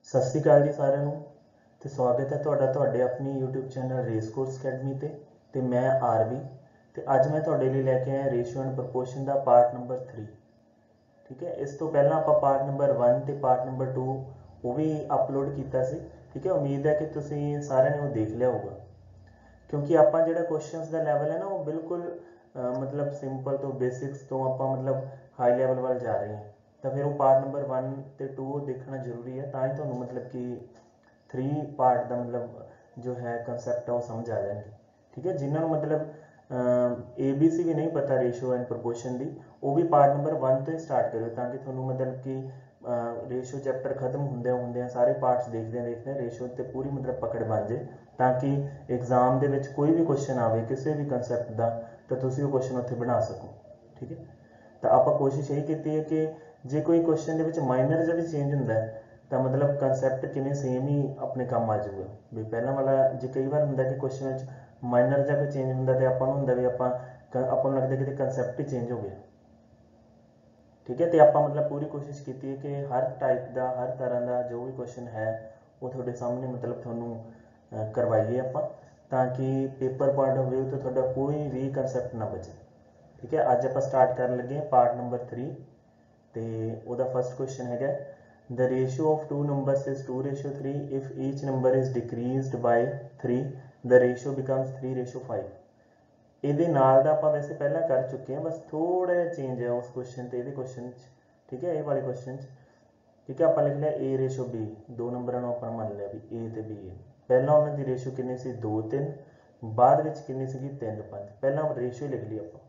ਸਤਿ ਸ਼੍ਰੀ ਅਕਾਲ ਜੀ ਸਾਰਿਆਂ ਨੂੰ ਤੇ ਸਵਾਗਤ ਹੈ ਤੁਹਾਡੇ ਆਪਣੀ YouTube channel race course academy ਤੇ ਮੈਂ ਆਰਵੀ ਤੇ ਅੱਜ ਮੈਂ ਤੁਹਾਡੇ ਲਈ ਲੈ ਕੇ ਆਇਆ ਰੇਸ਼ੋ ਐਂਡ ਪ੍ਰੋਪੋਰਸ਼ਨ ਦਾ ਪਾਰਟ ਨੰਬਰ 3। ਠੀਕ ਹੈ, ਇਸ ਤੋਂ ਪਹਿਲਾਂ ਆਪਾਂ ਪਾਰਟ ਨੰਬਰ 1 ਤੇ ਪਾਰਟ ਨੰਬਰ 2 ਉਹ ਵੀ ਅਪਲੋਡ ਕੀਤਾ ਸੀ। ਠੀਕ ਹੈ, ਉਮੀਦ ਹੈ ਕਿ ਤੁਸੀਂ ਸਾਰਿਆਂ ਨੇ ਉਹ ਦੇਖ ਲਿਆ ਹੋਊਗਾ, ਕਿਉਂਕਿ ਆਪਾਂ ਜਿਹੜਾ ਕੁਐਸਚਨਸ ਦਾ ਲੈਵਲ ਹੈ ਨਾ ਉਹ ਬਿਲਕੁਲ मतलब ਸਿੰਪਲ ਤੋਂ ਬੇਸਿਕਸ ਤੋਂ ਆਪਾਂ मतलब ਹਾਈ ਲੈਵਲ ਵੱਲ ਜਾ ਰਹੇ ਹਾਂ। ਤਾਂ ਫਿਰ ਉਹ ਪਾਰਟ ਨੰਬਰ 1 ਤੇ 2 ਦੇਖਣਾ ਜ਼ਰੂਰੀ ਹੈ, ਤਾਂ ਹੀ ਤੁਹਾਨੂੰ मतलब कि 3 ਪਾਰਟ ਦਾ मतलब जो है कंसेप्ट है वो समझ आ जाएंगे। ठीक है, जिन्होंने मतलब ABC भी नहीं पता रेशो एंड प्रपोर्शन की, वो भी पार्ट नंबर 1 तो ही स्टार्ट करो, ताकि थोड़ा मतलब कि रेशो चैप्टर खत्म होंदे सारे पार्ट्स देखते रेशो ते पूरी मतलब पकड़ बन जाए, ताकि एग्जाम के कोई भी क्वेश्चन आए किसी भी कंसैप्ट का तो तुम वो क्वेश्चन उत्थे बना सको। ठीक है, तो आप कोशिश यही की है कि जे कोई क्वेश्चन के माइनर जो भी चेंज होंगे तो मतलब कंसैप्ट किमें सेम ही अपने काम आ जाऊगा। भी पहला वाला जो कई बार होंगे कि क्वेश्चन माइनर जो कोई चेंज होंगे तो आपको होंगे भी आपको लगता कि कंसैप्ट ही चेंज हो गया। ठीक है, तो आप मतलब पूरी कोशिश की है कि हर टाइप का हर तरह का जो भी क्वेश्चन है वो थोड़े सामने मतलब थोड़ा करवाइए आप, ताकि पेपर पॉइंट ऑफ व्यू तो थोड़ा कोई भी कंसैप्ट ना बचे। ठीक है, अज आप स्टार्ट कर लगे पार्ट नंबर 3 तो वह फर्स्ट क्वेश्चन है the ratio of two numbers is 2:3 if each number is decreased by 3 the ratio becomes 3:5। ये नाल दा आपां वैसे पहला कर चुके हैं, बस थोड़ा जिहा चेंज है उस क्वेश्चन ते इहदे क्वेश्चन। ठीक है, ये वाले क्वेश्चन। ठीक है, आपां लिख लिया ए रेशो बी, दो नंबरां नूं आपां मान लिया भी ए ते बी है। पहला उन्हां दी रेशो कितनी सी 2-3, बाद विच कितनी सी 3-5। पहला रेशो लिख ली आपां,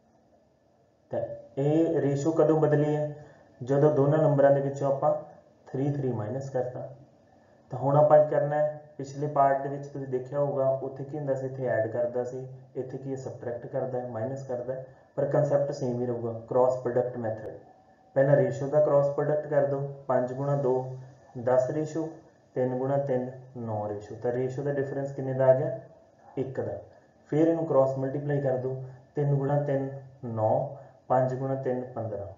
तो ये रेशो कदों बदली है जदों दोनों नंबरां दे विचों आपां 3 माइनस करता। तो हुण आपां की करना है, पिछले पार्ट के तुसीं देखिया होगा उत्थे की हुंदा सी, इत्थे ऐड करदा सी, इत्थे की सबट्रैक्ट करदा है, माइनस करदा है, पर कंसैप्ट सेम ही रहूगा। क्रॉस प्रोडक्ट मैथड, पहला रेशो का क्रॉस प्रोडक्ट कर दो, 5 गुणा 2 10 रेशो, 3 गुणा 3 9 रेशो। तो रेशो का डिफरेंस किन्ने दा आ गया 1 का। फिर इनू क्रॉस मल्टीप्लाई कर दो, 3 गुणा 3 9, 5 गुणा 3 15।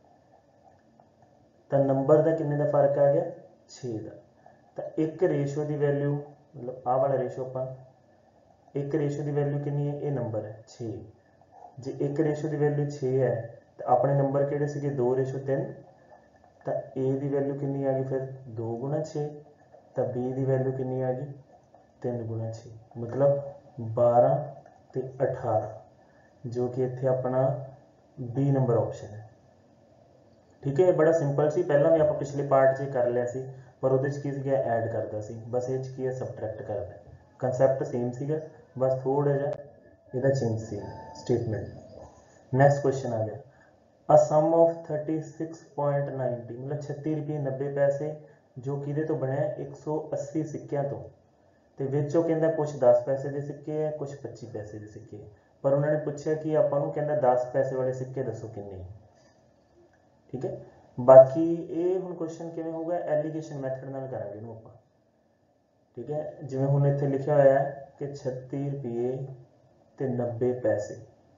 तो नंबर का किन्ने दा फर्क आ गया 6 का। तो एक रेशो की वैल्यू मतलब आह वाला रेशो आप एक रेशो की वैल्यू कितनी है, ये नंबर है 6। जे एक रेशो की वैल्यू 6 है तो अपने नंबर किहड़े सीगे 2:3, तो ए की वैल्यू कितनी आ गई फिर 2 गुणा 6, तो बी की वैल्यू कितनी आ गई 3 गुणा 6, मतलब 12 ते 18, जो कि इत्थे अपना बी नंबर ऑप्शन है। ठीक है, बड़ा सिंपल सी, पहला भी आप पिछले पार्ट से कर लिया सी, पर वो की ऐड करता सी, बस ये की है सबट्रैक्ट करता। कंसैप्ट सेम सीगा, बस थोड़ा जा इहदा चेंज सी स्टेटमेंट। नैक्सट क्वेश्चन आ गया अ सम ऑफ 36.90 मतलब 36 रुपये 90 पैसे जो कि तो बनया 180 सिक्कियां तो विचों कहता कुछ 10 पैसे के सिक्के है, कुछ 25 पैसे के सिक्के है, पर उन्होंने पूछा कि आपां नूं कहता 10 पैसे वाले सिक्के दसो किन्ने। ठीक है, बाकी ये हुण क्वेश्चन किवें होगा एलीगेशन मैथड नाल करांगे इहनूं आपां। ठीक है, जिवें हुण इत्थे लिखिया होया है कि 36 रुपये ते 90 पैसे,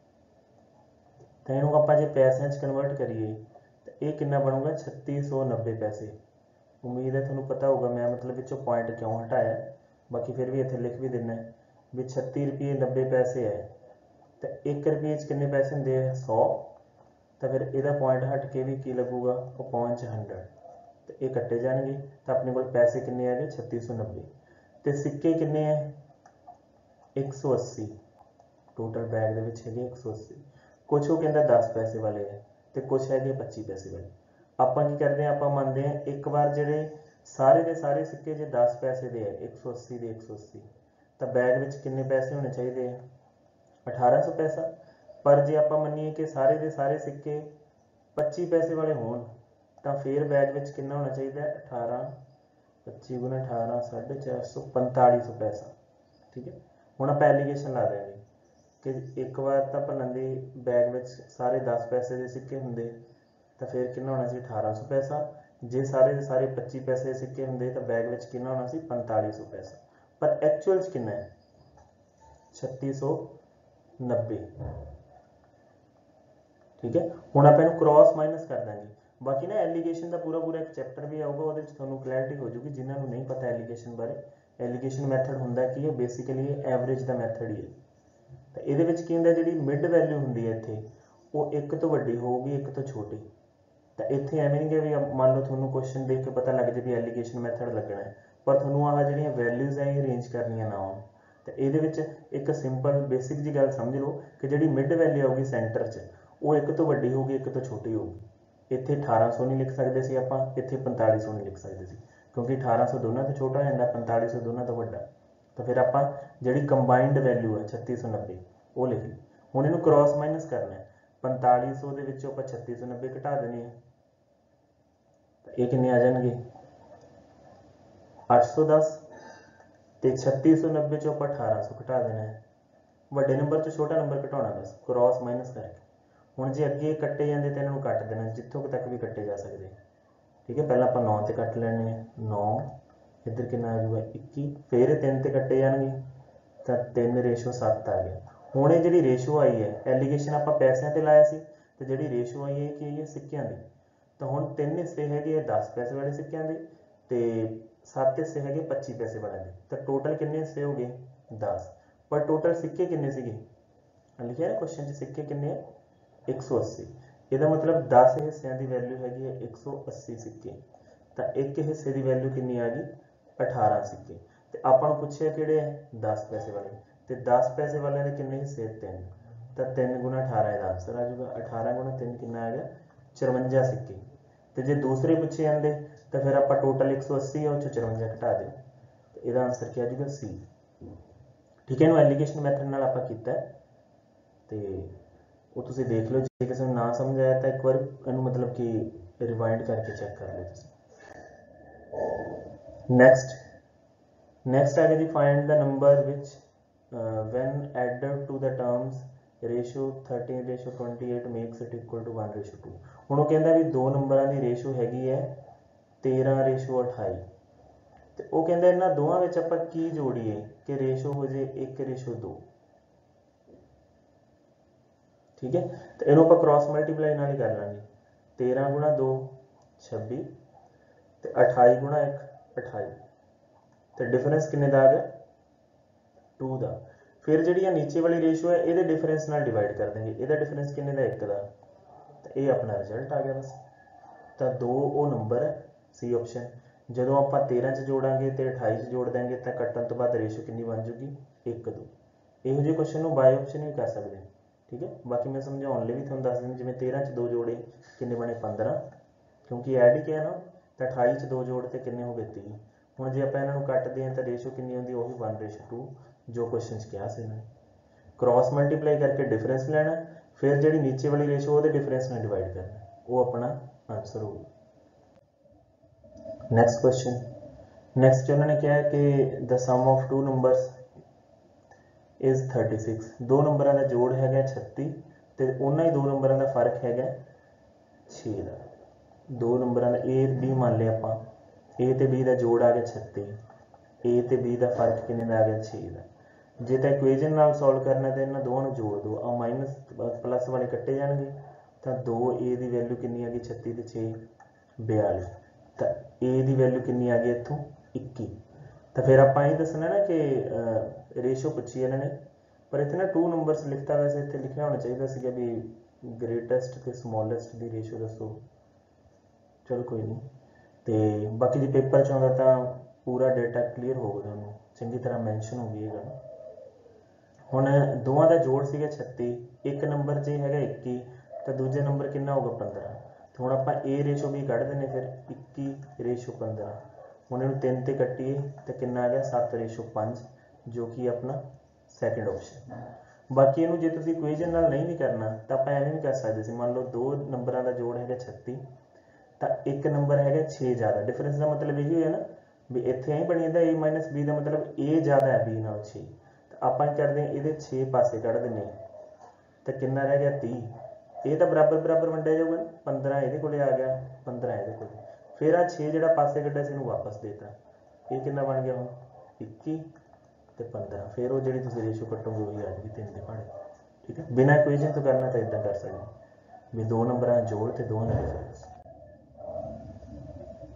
तो इहनूं आपां जे पैसिਆਂ 'ਚ कन्वर्ट करिए तो ये कितना बनूगा 3690 पैसे। उम्मीद है तुहानूं पता होगा मैं मतलब विचों पॉइंट क्यों हटाया, बाकी फिर भी इत्थे लिख भी दिना भी 36 रुपये 90 पैसे है, तो 1 रुपये 'ਚ कितने पैसे होंदे हैं 100, तो फिर यदा पॉइंट हट के भी की लगूगा वो पॉइंट 100, तो ये कट्टे जाएंगे, तो अपने को पैसे कितने आ गए 3690, तो सिक्के कितने हैं 180, टोटल बैग के विच है 180। कुछ वो कहता 10 पैसे वाले है तो कुछ है 25 पैसे वाले। आपां की करते हैं, आपां मानते हैं एक बार जोड़े सारे के सारे सिक्के जो 10 पैसे के है 180 के 180, तो बैग में कितने पैसे होने चाहिए 1800 पैसा। पर जे आप मनीए कि सारे के सारे सिक्के 25 पैसे वाले होन तो फिर बैग में कितना होना चाहिए 18, 25 गुना 18 450 4500 पैसा। ठीक है, हुण आप एलीगेशन ला देंगे कि एक बार तो भलन दी बैग में सारे 10 पैसे के सिक्के होंगे तो फिर कितना होना सी 1800 पैसा, जे सारे के सारे 25 पैसे के सिक्के होंगे तो बैग में कितना होना सी 4500 पैसा, पर एक्चुअल कितना है 3690। ठीक है, हुण आप इहनूं क्रॉस माइनस कर देंगे, बाकी ना एलीगेशन का पूरा पूरा एक चैप्टर भी आऊगा, वो थोड़ा क्लैरिटी हो जूगी जिन्होंने नहीं पता एलीगेशन बारे। एलीगेशन मैथड होंदा की है, बेसिकली एवरेज का मैथड ही है। तो ये की होंदा जी मिड वैल्यू होंगी है इतने, वो एक तो वड्डी होगी एक तो छोटी। तो इतने एवें नहीं भी मान लो थोड़ा क्वेश्चन देख के पता लग जाए भी एलीगेशन मैथड लगना है, पर थोड़ा आह जी वैल्यूज़ है अरेंज करनिया ना हो। तो ये एक सिंपल बेसिक जी गल समझ लो कि जी मिड वैल्यू आऊगी सेंटर च, वो एक तो वड्डी होगी एक तो छोटी होगी। इतने 1800 नहीं लिख सकते सी आपां, इत्थे 4500 नहीं लिख सकते सी, क्योंकि 1800 दोनों तो छोटा हो जाता, 4500 दोनों तो वड्डा। तो फिर आपां जिहड़ी कंबाइंड वैल्यू है 3690 वो लिख ली। हुण इहनूं क्रॉस माइनस करना है, 4500 दे विचों आपां 3690 घटा देने हैं, तो ये किन्ने आ जाणगे 810, तो 3690 चों आपां 1800 घटा देना है, वड्डे नंबर चों छोटा नंबर घटाउणा, बस क्रॉस माइनस करके। हुण जे अगे कट्टे जांदे तो इन्हां नूं कट देना जिੱਥੋਂ तक भी कट्टे जा सकते। ठीक है, पहला आपां 9 ते कट लैणे 9, इधर कितना आ जाऊगा 21, फिर 3 ते कट्टे जाणगे तो 3:7 आ गया। हुण ये जिहड़ी रेशो आई है, एलीगेशन आपां पैसिਆਂ ते लाया सी, तो जिहड़ी रेशो आई है कि आई है सिक्किਆਂ ਦੀ। तो हुण 3 हिस्से हैगे 10 पैसे वाले सिक्किਆਂ ਦੇ ते 7 हिस्से हैगे 25 पैसे वाले ਦੇ। तो टोटल कितने हिस्से हो गए 10, पर टोटल सिक्के कितने सीगे, लिखिਆ है क्वेश्चन च सिक्के कितने 180। ਇਹਦਾ मतलब 10 ਹਿੱਸਿਆਂ ਦੀ ਵੈਲਿਊ ਹੈਗੀ ਹੈ 180 ਸਿੱਕੇ, ਤਾਂ ਇੱਕ ਹਿੱਸੇ ਦੀ ਵੈਲਿਊ ਕਿੰਨੀ ਆ ਗਈ 18 ਸਿੱਕੇ। ਤੇ ਆਪਾਂ ਨੂੰ ਪੁੱਛਿਆ ਕਿਹੜੇ ਹੈ 10 ਪੈਸੇ ਵਾਲੇ, ਤੇ 10 ਪੈਸੇ ਵਾਲਿਆਂ ਦੇ ਕਿੰਨੇ ਹਿੱਸੇ 3, ਤਾਂ 3 ਗੁਣਾ 18 ਇਹਦਾ ਆਨਸਰ ਆ ਜਾਊਗਾ। 18 ਗੁਣਾ 3 ਕਿੰਨਾ ਆ ਗਿਆ 54 ਸਿੱਕੇ। ਤੇ ਜੇ ਦੂਸਰੇ ਪੁੱਛੇ ਜਾਂਦੇ ਤਾਂ ਫਿਰ ਆਪਾਂ ਟੋਟਲ 180 ਆ ਉਹ 'ਚੋਂ 54 ਘਟਾ ਦਿਓ, ਤੇ ਇਹਦਾ ਆਨਸਰ ਕੀ ਆ ਜਾਊਗਾ C। ਠੀਕ ਹੈ, ਇਹਨੂੰ ਐਲੀਗੇਸ਼ਨ ਮੈਥਡ ਨਾਲ ਆਪਾਂ ਕੀਤਾ ਤੇ वो तुसीं देख लो, जे किसी ना समझ आया तो एक बार इन्हू मतलब कि रिवाइंड करके चेक कर लो तुसीं। नेक्स्ट आ गया जी find the number which when added to the terms ratio 13:28 makes it equal to 1:2। हुण वो कहंदा भी दो नंबरां दी रेशो हैगी है 13:28, ते वो कहंदा इन्हां दोवां विच आपां की जोड़ीए कि रेशो हो जाए 1:2। ठीक है, तो इन्हों आप क्रॉस मल्टीप्लाई नाल ही कर लेंगे। 13 गुणा 2 26, तो 28 गुणा 1 28, तो डिफरेंस किन्ने दा आ गया 2 का। फिर जी नीचे वाली रेशो है ये डिफरेंस नाल डिवाइड कर देंगे, ये डिफरेंस किन्ने दा 1 का, तो ये अपना रिजल्ट आ गया बस। तो 2 वो नंबर है सी ऑप्शन। जो आप 13 च जोड़ांगे तो 28 च जोड़ देंगे तो कट्टन तो बाद रेशो कितनी बन जूगी 1 2। इहो ਜਿਹੇ क्वेश्चन ਨੂੰ बाय ऑप्शन भी कर सकते हैं। ठीक है, बाकी मैं समझाने लिए भी थोड़ा दस दिन, जिमें 13 च 2 जोड़े किन्ने बने 15, क्योंकि ऐड ही किया ना, तो 28 च 2 जोड़ते किन्ने हो गए 30। हुण जे आपां इन्हां नूं कट्टदे हां तो रेशो कितनी होंदी है, 1:2 जो क्वेश्चन च कहा से इन्होंने। क्रॉस मल्टीप्लाई करके डिफरेंस लैना, फिर जी नीचे वाली रेशो वो डिफरेंस में डिवाइड करना, वो अपना आंसर होगा। नेक्स्ट क्वेश्चन, नेक्स्ट उन्होंने कहा है कि the sum of two numbers is 36। दो नंबरों का जोड़ है 36, तो उन्होंने ही दो नंबरों का फर्क है 6 का। दो नंबरों का ए बी मान लिया आप, ए तो बी का जोड़ आ गया 36, ए तो बी का फर्क किन्ने का आ गया 6 का। जे तो इक्वेजन नाल सॉल्व करना तो इन्होंने दोनों जोड़ दो, आ माइनस प्लस वाले कट्टे जाएंगे, तो 2 ए की वैल्यू किन्नी आ गई 36 तो 6 42, तो ए की वैल्यू किन्नी आ गई इतों 21। तो फिर आप ये दसना ना कि रेशो पूछी इन्होंने, पर इतने ना 2 नंबरस लिखता, वैसे इतने लिखा होना चाहिए सी भी ग्रेटेस्ट तो स्मॉलेस्ट की रेशो दसो। चलो कोई नहीं, तो बाकी जो पेपर च आउंदा तां पूरा डेटा क्लीयर होगा, तुहानूं चंगी तरह मैंशन होगी ये गल। हुण दोवां दा जोड़ सीगा 36, एक नंबर च हैगा 21, तो दूजे नंबर कितना होगा 15। तो हुण आपां ए रेशो भी कढ देने, फिर 21:15। हुण इहनूं 3 ते कट्टीए तो कितना आ गया 7:5, जो कि अपना सैकेंड ऑप्शन। बाकी इहनूं जे तुसीं इक्वेजन नाल नहीं भी करना तो आप एवें भी कर सकते सी। मान लो दो नंबरों का जोड़ है 36, तो एक नंबर है 6 ज़्यादा, डिफरेंस का मतलब यही है ना भी इत्थे ही बनी जाता ए माइनस बी का मतलब ए ज़्यादा है बी नाल 6। तो आप करते हैं ये 6 पासे कढ़ दें, तो कितना रह गया 30, ये तो बराबर बराबर वंडिया जाऊगा, 15 ये को आ गया 15 ये को, फिर आ 6 जो पासे कढ़ा से वापस देता, ये कितना बन गया हम 21 तो 15, फिर वो जी रेशो कट्टोगे वही आ जाएगी 3 के पहाड़े। ठीक है, बिना इक्वेजन तो करना तो इदा कर सकते भी दो नंबर जोड़ तो दोनों डिफरेंस।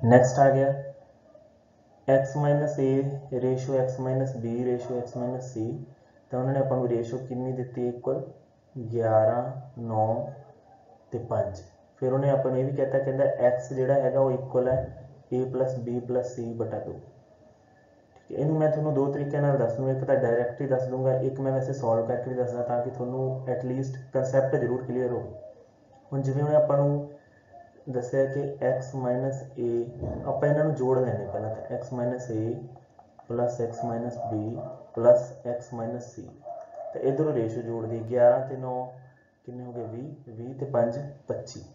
ਨੈਕਸਟ ਆ ਗਿਆ x minus a ratio x minus b ratio x minus c। ਤਾਂ ਉਹਨਾਂ ਨੇ ਆਪਾਂ ਨੂੰ ਰੇਸ਼ੋ ਕਿੰਨੀ ਦਿੱਤੀ ਇਕੁਅਲ 11 9 ਤੇ 5। ਫਿਰ ਉਹਨੇ ਆਪਾਂ ਨੂੰ ਇਹ ਵੀ ਕਹਿਤਾ ਕਹਿੰਦਾ x ਜਿਹੜਾ ਹੈਗਾ ਉਹ ਇਕੁਅਲ ਹੈ a plus b plus c ਬਟਾ 2। ਠੀਕ ਹੈ, ਇਹਨੂੰ ਮੈਂ ਤੁਹਾਨੂੰ ਦੋ ਤਰੀਕੇ ਨਾਲ ਦੱਸ ਦੂੰਗਾ, ਇੱਕ ਤਾਂ ਡਾਇਰੈਕਟ ਹੀ ਦੱਸ ਦੂੰਗਾ, ਇੱਕ ਮੈਂ ਵੈਸੇ ਸੋਲਵ ਕਰਕੇ ਵੀ ਦੱਸਦਾ ਤਾਂ ਕਿ ਤੁਹਾਨੂੰ ਐਟਲੀਸਟ ਕਨਸੈਪਟ ਜ਼ਰੂਰ ਕਲੀਅਰ ਹੋਵੇ। ਹੁਣ ਜਿਵੇਂ ਉਹਨੇ ਆਪਾਂ ਨੂੰ ਦੱਸਿਆ ਕਿ x ਮਾਈਨਸ a, ਆਪਾਂ ਇਹਨਾਂ ਨੂੰ ਜੋੜ ਲੈਣੇ ਪਹਿਲਾਂ ਤਾਂ x minus a plus x minus b plus x minus c। ਤੇ ਇਧਰੋਂ ਰੇਸ਼ੋ ਜੋੜ ਦੀ 11 ਤੇ 9 ਕਿੰਨੇ ਹੋ ਗਏ 20, 20 ਤੇ 5 25।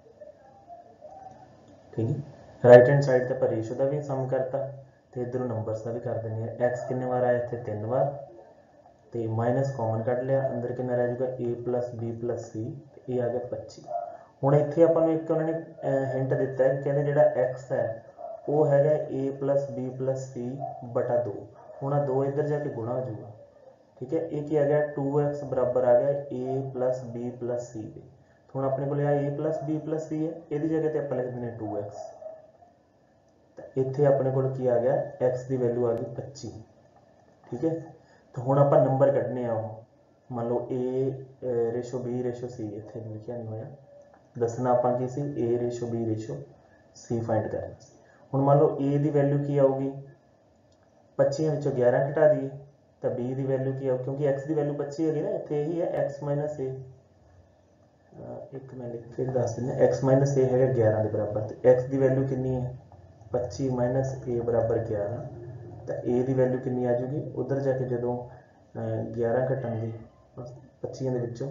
ਠੀਕ ਹੈ, ਰਾਈਟ ਹੈਂਡ ਸਾਈਡ ਤੇ ਆਪਾਂ ਰੇਸ਼ੋ ਦਾ ਵੀ ਸਮ ਕਰਤਾ ਤੇ ਇਧਰੋਂ ਨੰਬਰਸ ਦਾ ਵੀ ਕਰ ਦਿੰਦੇ ਆ। x ਕਿੰਨੇ ਵਾਰ ਆਇਆ ਇੱਥੇ 3 ਵਾਰ ਤੇ ਮਾਈਨਸ ਕਾਮਨ ਕੱਢ ਲਿਆ, ਅੰਦਰ ਕਿੰਨਾ ਰਹਿ ਜਾਊਗਾ a plus b plus c ਤੇ ਇਹ ਆ ਗਿਆ 25। ਹੁਣ ਇੱਥੇ ਆਪਾਂ ਨੂੰ ਇੱਕ ਉਹਨਾਂ ਨੇ ਹਿੰਟ ਦਿੱਤਾ ਹੈ, ਕਹਿੰਦੇ ਜਿਹੜਾ x ਹੈ ਉਹ ਹੈਗਾ a plus b plus c ਬਟਾ 2। ਹੁਣ ਆ 2 ਇੱਧਰ ਜਾ ਕੇ ਗੁਣਾ ਹੋ ਜਾਊਗਾ। ਠੀਕ ਹੈ, ਇਹ ਕੀ ਆ ਗਿਆ 2x ਬਰਾਬਰ ਆ ਗਿਆ a plus b plus c ਦੇ। ਹੁਣ ਆਪਣੇ ਕੋਲ ਆ a plus b plus c ਹੈ, ਇਹਦੀ ਜਗ੍ਹਾ ਤੇ ਆਪਾਂ ਲਿਖ ਦਿੰਦੇ 2x। ਤਾਂ ਇੱਥੇ ਆਪਣੇ ਕੋਲ ਕੀ ਆ ਗਿਆ x ਦੀ ਵੈਲਿਊ ਆ ਗਈ 25। ਠੀਕ ਹੈ, ਤਾਂ ਹੁਣ ਆਪਾਂ ਨੰਬਰ ਕੱਢਨੇ ਆ। ਉਹ ਮੰਨ ਲਓ a ratio b ratio c, ਇੱਥੇ ਲਿਖਿਆ ਨਹੀਂ ਹੋਇਆ, ਦੱਸਣਾ ਆਪਾਂ ਕੀ ਸੀ a ratio b ratio c find ਕਰਨਾ ਸੀ। ਹੁਣ ਮੰਨ ਲਓ a ਦੀ ਵੈਲਿਊ ਕੀ ਆਊਗੀ 25 ਵਿੱਚੋਂ 11 ਘਟਾ ਦਈਏ ਤਾਂ b ਦੀ ਵੈਲਿਊ ਕੀ ਆਊ, ਕਿਉਂਕਿ x ਦੀ ਵੈਲਿਊ 25 ਹੈਗੀ ਨਾ, ਇੱਥੇ ਇਹੀ ਹੈ x ਮਾਈਨਸ a। ਇੱਕ ਮੈਂ ਲਿਖ ਕੇ ਦੱਸ ਦਿੰਦਾ x ਮਾਈਨਸ a ਹੈਗਾ 11 ਦੇ ਬਰਾਬਰ ਤੇ x ਦੀ ਵੈਲਿਊ ਕਿੰਨੀ ਹੈ 25 ਮਾਈਨਸ a ਬਰਾਬਰ 11। ਤਾਂ a ਦੀ ਵੈਲਿਊ ਕਿੰਨੀ ਆ ਜੂਗੀ ਉਧਰ ਜਾ ਕੇ ਜਦੋਂ 11 ਘਟਾਂਗੇ 25 ਦੇ ਵਿੱਚੋਂ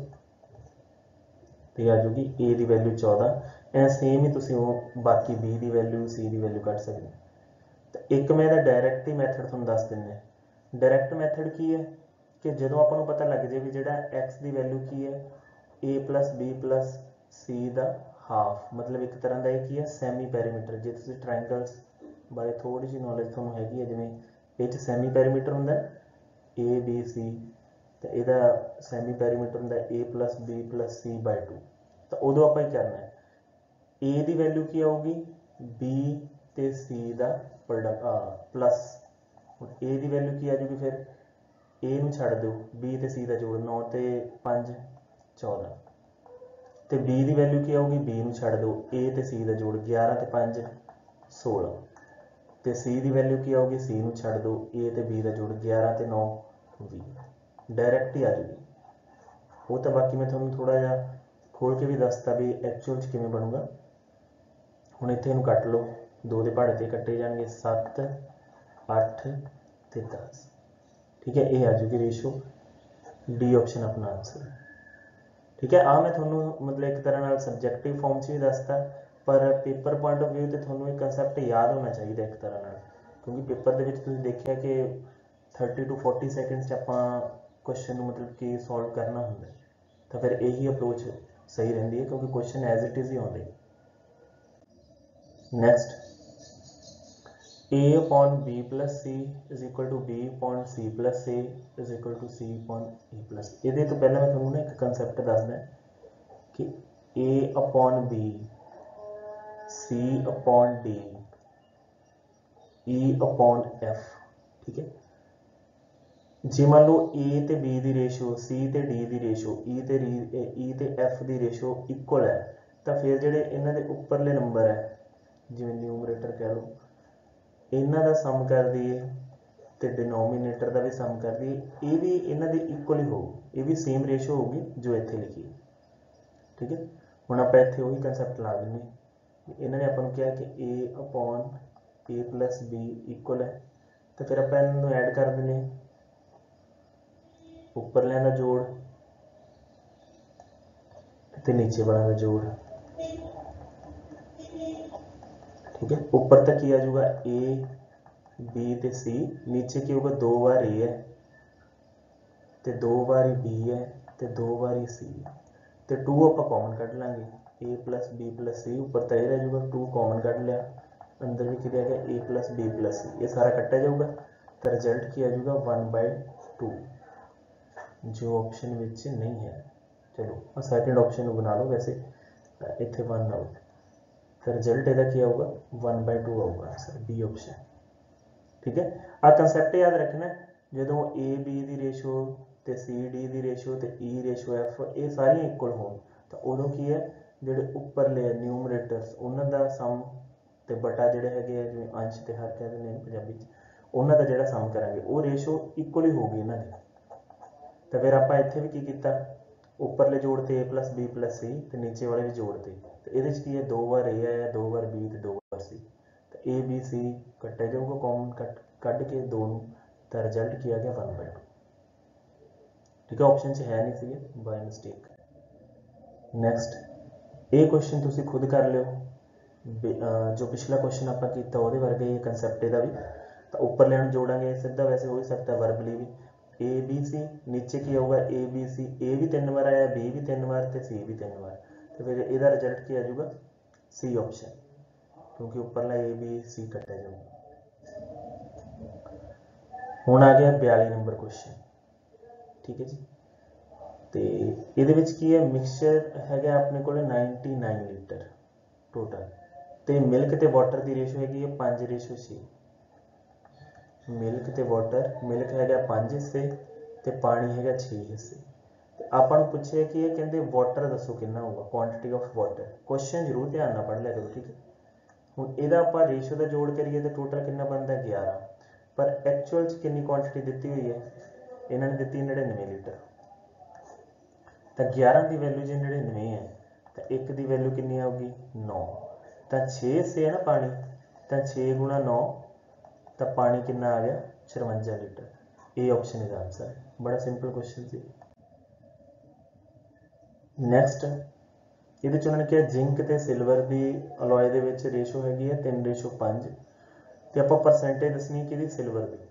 ਤੇ ਆ ਜੂਗੀ a ਦੀ ਵੈਲਿਊ 14। ਐ ਸੇਮ ਹੀ ਤੁਸੀਂ ਉਹ ਬਾਕੀ b ਦੀ ਵੈਲਿਊ c ਦੀ ਵੈਲਿਊ ਕੱਢ ਸਕਦੇ ਹੋ। ਤਾਂ ਇੱਕ ਮੈਂ ਇਹਦਾ ਡਾਇਰੈਕਟ ਹੀ ਮੈਥਡ ਤੁਹਾਨੂੰ ਦੱਸ ਦਿੰਦਾ। ਡਾਇਰੈਕਟ ਮੈਥਡ ਕੀ ਹੈ ਕਿ ਜਦੋਂ ਆਪਾਂ ਨੂੰ ਪਤਾ ਲੱਗ ਜੇ ਵੀ ਜਿਹੜਾ x ਦੀ ਵੈਲਿਊ ਕੀ ਹੈ a plus b plus c ਦਾ ਹਾਫ, ਮਤਲਬ ਇੱਕ ਤਰ੍ਹਾਂ ਦਾ ਇਹ ਕੀ ਹੈ ਸੈਮੀ ਪੈਰੀਮੀਟਰ। ਜੇ ਤੁਸੀਂ ਟ੍ਰਾਇੰਗਲਸ ਬਾਰੇ ਥੋੜੀ ਜਿਹੀ ਨੌਲੇਜ ਤੁਹਾਨੂੰ ਹੈਗੀ ਹੈ, ਜਿਵੇਂ ਇਹ 'ਚ ਸੈਮੀ ਪੈਰੀਮੀਟਰ ਹੁੰਦਾ a b c, ਤਾਂ ਇਹਦਾ ਸੈਮੀ ਪੈਰੀਮੀਟਰ ਹੁੰਦਾ a plus b plus c by 2। ਤਾਂ ਉਦੋਂ ਆਪਾਂ ਹੀ ਕਰਨਾ ਹੈ a ਦੀ ਵੈਲਿਊ ਕੀ ਆਊਗੀ b ਤੇ c ਦਾ ਪ੍ਰੋਡਕਟ ਪਲਸ। ਹੁਣ a ਦੀ ਵੈਲਿਊ ਕੀ ਆ ਜੂਗੀ ਫਿਰ a ਨੂੰ ਛੱਡ ਦਿਓ b ਤੇ c ਦਾ ਜੋੜ 9 ਤੇ 5 14 ਤੇ b ਦੀ ਵੈਲਿਊ ਕੀ ਆਊਗੀ b ਨੂੰ ਛੱਡ ਦਿਓ a ਤੇ c ਦਾ ਜੋੜ 11 ਤੇ 5 16 ਤੇ c ਦੀ ਵੈਲਿਊ ਕੀ ਆਊਗੀ c ਨੂੰ ਛੱਡ ਦਿਓ a ਤੇ b ਦਾ ਜੋੜ 11 ਤੇ 9 20। ਡਾਇਰੈਕਟ ਹੀ ਆ ਜੂਗੀ। ਉਹ ਤਾਂ ਬਾਕੀ ਮੈਂ ਤੁਹਾਨੂੰ ਥੋੜਾ ਜਿਹਾ ਖੋਲ ਕੇ ਵੀ ਦੱਸਤਾ ਵੀ ਐਕਚੁਅਲ 'ਚ ਕਿਵੇਂ ਬਣੂਗਾ। ਹੁਣ ਇੱਥੇ ਇਹਨੂੰ ਕੱਟ ਲਓ, 2 ਦੇ ਪਹਾੜੇ ਤੇ ਕੱਟੇ ਜਾਣਗੇ 7 8 ਤੇ 10। ਠੀਕ ਹੈ, ਇਹ ਆ ਜੂਗੀ ਰੇਸ਼ੋ, ਡੀ ਆਪਸ਼ਨ ਆਪਣਾ ਆਨਸਰ। ਠੀਕ ਹੈ, ਆ ਮੈਂ ਤੁਹਾਨੂੰ ਮਤਲਬ ਇੱਕ ਤਰ੍ਹਾਂ ਨਾਲ ਸਬਜੈਕਟਿਵ ਫਾਰਮ 'ਚ ਵੀ ਦੱਸਤਾ, ਪਰ ਪੇਪਰ ਪੁਆਇੰਟ ਆਫ ਵਿਊ ਤੇ ਤੁਹਾਨੂੰ ਇਹ ਕਨਸੈਪਟ ਯਾਦ ਹੋਣਾ ਚਾਹੀਦਾ ਇੱਕ ਤਰ੍ਹਾਂ ਨਾਲ, ਕਿਉਂਕਿ ਪੇਪਰ ਦੇ ਵਿੱਚ ਤੁਸੀਂ ਦੇਖਿਆ ਕਿ 30 to 40 ਸੈਕਿੰਡਸ 'ਚ ਆਪਾਂ ਕੁਐਸਚਨ ਨੂੰ ਮਤਲਬ ਕਿ ਸੋਲਵ ਕਰਨਾ ਹੁੰਦਾ। ਤਾਂ ਫਿਰ ਇਹੀ ਅਪਰੋਚ ਸਹੀ ਰਹਿੰਦੀ ਹੈ ਕਿਉਂਕਿ ਕੁਐਸਚਨ ਐਜ਼ ਇਟ ਇਜ਼ ਹੀ ਆਉਂਦੇ। Next a upon b plus c is equal to b upon c plus a is equal to c upon a plus। ਇਹਦੇ ਤੋਂ ਪਹਿਲਾਂ ਮੈਂ ਤੁਹਾਨੂੰ ਨਾ ਇੱਕ ਕਨਸੈਪਟ ਦੱਸਦਾ ਕਿ a upon b c upon d e upon f। ਠੀਕ ਹੈ, ਜੇ ਮੰਨ ਲਓ a ਤੇ b ਦੀ ਰੇਸ਼ੋ c ਤੇ d ਦੀ ਰੇਸ਼ੋ e ਤੇ f ਦੀ ਰੇਸ਼ੋ ਇਕੁਅਲ ਹੈ, ਤਾਂ ਫਿਰ ਜਿਹੜੇ ਇਹਨਾਂ ਦੇ ਉੱਪਰਲੇ ਨੰਬਰ ਹੈ ਜਿਵੇਂ ਨਿਊਮਰੇਟਰ ਕਹਿ ਲਓ ਇਹਨਾਂ ਦਾ ਸਮ ਕਰ ਦਈਏ ਤੇ ਡਿਨੋਮੀਨੇਟਰ ਦਾ ਵੀ ਸਮ ਕਰ ਦਈਏ, ਇਹ ਵੀ ਇਹਨਾਂ ਦੇ ਇਕੁਅਲ ਹੀ ਹੋਊ, ਇਹ ਵੀ ਸੇਮ ਰੇਸ਼ੋ ਹੋਊਗੀ ਜੋ ਇੱਥੇ ਲਿਖੀ ਹੈ। ਠੀਕ ਹੈ, ਹੁਣ ਆਪਾਂ ਇੱਥੇ ਉਹੀ ਕਨਸੈਪਟ ਲਾ ਦਿੰਦੇ ਹਾਂ। ਇਹਨਾਂ ਨੇ ਆਪਾਂ ਨੂੰ ਕਿਹਾ ਕਿ a upon a plus b equal ਹੈ, ਤਾਂ ਫਿਰ ਆਪਾਂ ਇਹਨਾਂ ਨੂੰ ਐਡ ਕਰ ਦਿੰਦੇ ਹਾਂ, ਉੱਪਰਲਿਆਂ ਦਾ ਜੋੜ ਤੇ ਨੀਚੇ ਵਾਲਿਆਂ ਦਾ ਜੋੜ। ठीक है, ऊपर तक की आ जाऊगा a b ते c, नीचे की होगा 2 बार a है ते 2 बार b है ते 2 बार c है ते 2 आप कॉमन कट लेंगे a plus b plus c, ऊपर तो यह रह जाऊगा 2 कॉमन कट लिया, अंदर भी क्या गया a plus b plus c, ये सारा कटा जाऊगा तो रिजल्ट की आ जाऊगा 1/2 जो ऑप्शन विच नहीं है। चलो सैकेंड ऑप्शन बना लो, वैसे इतने 1 आउट। तो रिजल्ट ਇਹਦਾ ਕੀ ਆਊਗਾ 1/2 ਆਊਗਾ ਆਨਸਰ ਬੀ ਆਪਸ਼ਨ। ठीक है, आ कंसैप्ट याद रखना जो ए बी की रेशो तो सी डी की रेशो तो ई रेशो एफ ये सारिया इक्वल हो तो उदों की है जोड़े उपरले न्यूमरेटर्स उन्होंने सम तो बटा जोड़े है जिवें अंश तो हर कह दें पंजाबी उन्होंने जोड़ा सम करांगे वो रेशो इक्वल ही होगी इन्हों की। तो फिर आप इत्थे भी की किया उपरले जोड़ते A plus B plus C तो नीचे वाले भी जोड़ते तो ये की है 2 बार ए आया 2 बार बी तो 2 बार सी ए बी सी कट्टा जाऊगा कॉमन कट के दो तो रिजल्ट किया गया 1/2। ठीक है, ऑप्शन च है नहीं सी बाय मिस्टेक। नैक्सट ये क्वेश्चन तुसी खुद कर लियो जो पिछला क्वेश्चन आप किया वो वर्गे ही कंसैप्ट का भी तो ऊपर लेन जोड़ांगे सीधा वैसे हो ही सकता है वर्बली भी ए बी सी नीचे की आऊगा ए बी सी ए भी 3 बार आया बी भी 3 बार तो सी भी 3 बार तो फिर यदा रिजल्ट की आ जाऊगा सी ऑप्शन क्योंकि उपरला ए बी सी कट्टा जाऊगा। हुण आ गया 42 नंबर क्वेश्चन। ठीक है जी, तो ये की है मिक्सचर है अपने को 99 लीटर टोटल तो मिल्क तो वाटर की रेशो हैगी 5:6 मिल्क तो वाटर मिल्क है 5 हिस्से तो पानी है 6 हिस्से। अपन पूछे कि ये कहते वाटर दसो कितना होगा क्वांटिटी ऑफ वाटर क्वेश्चन जरूर ध्यान ना पढ़ लिया करो। ठीक है, ਹੁਣ ਇਹਦਾ ਆਪਾਂ ਰੇਸ਼ੋ ਦਾ ਜੋੜ ਕਰੀਏ ਤਾਂ ਟੋਟਲ ਕਿੰਨਾ ਬਣਦਾ 11 ਪਰ ਐਕਚੁਅਲ ਚ ਕਿੰਨੀ ਕੁਆਂਟੀਟੀ ਦਿੱਤੀ ਹੋਈ ਹੈ ਇਹਨਾਂ ਨੇ ਦਿੱਤੀ 99 ਲੀਟਰ ਤਾਂ 11 ਦੀ ਵੈਲਿਊ ਜੇ 99 ਹੈ ਤਾਂ 1 ਦੀ ਵੈਲਿਊ ਕਿੰਨੀ ਆਊਗੀ 9 ਤਾਂ 6 ਸੇ ਹੈ ਨਾ ਪਾਣੀ ਤਾਂ 6 × 9 ਤਾਂ ਪਾਣੀ ਕਿੰਨਾ ਆ ਗਿਆ 56 ਲੀਟਰ। ਇਹ ਆਪਸ਼ਨ ਇਹਦਾ ਆਨਸਰ ਹੈ। ਬੜਾ ਸਿੰਪਲ ਕੁਐਸਚਨ ਸੀ। ਨੈਕਸਟ ਇਹਦੇ ਚ ਉਹਨਾਂ ਨੇ ਕਿਹਾ जिंक ਤੇ सिल्वर ਦੀ ਅਲੋਏ ਦੇ ਵਿੱਚ ਰੇਸ਼ੋ ਹੈਗੀ ਹੈ 3:5 ਤੇ ਆਪਾਂ ਪਰਸੈਂਟੇਜ ਦੱਸਣੀ ਹੈ ਕਿਹਦੀ ਸਿਲਵਰ ਦੀ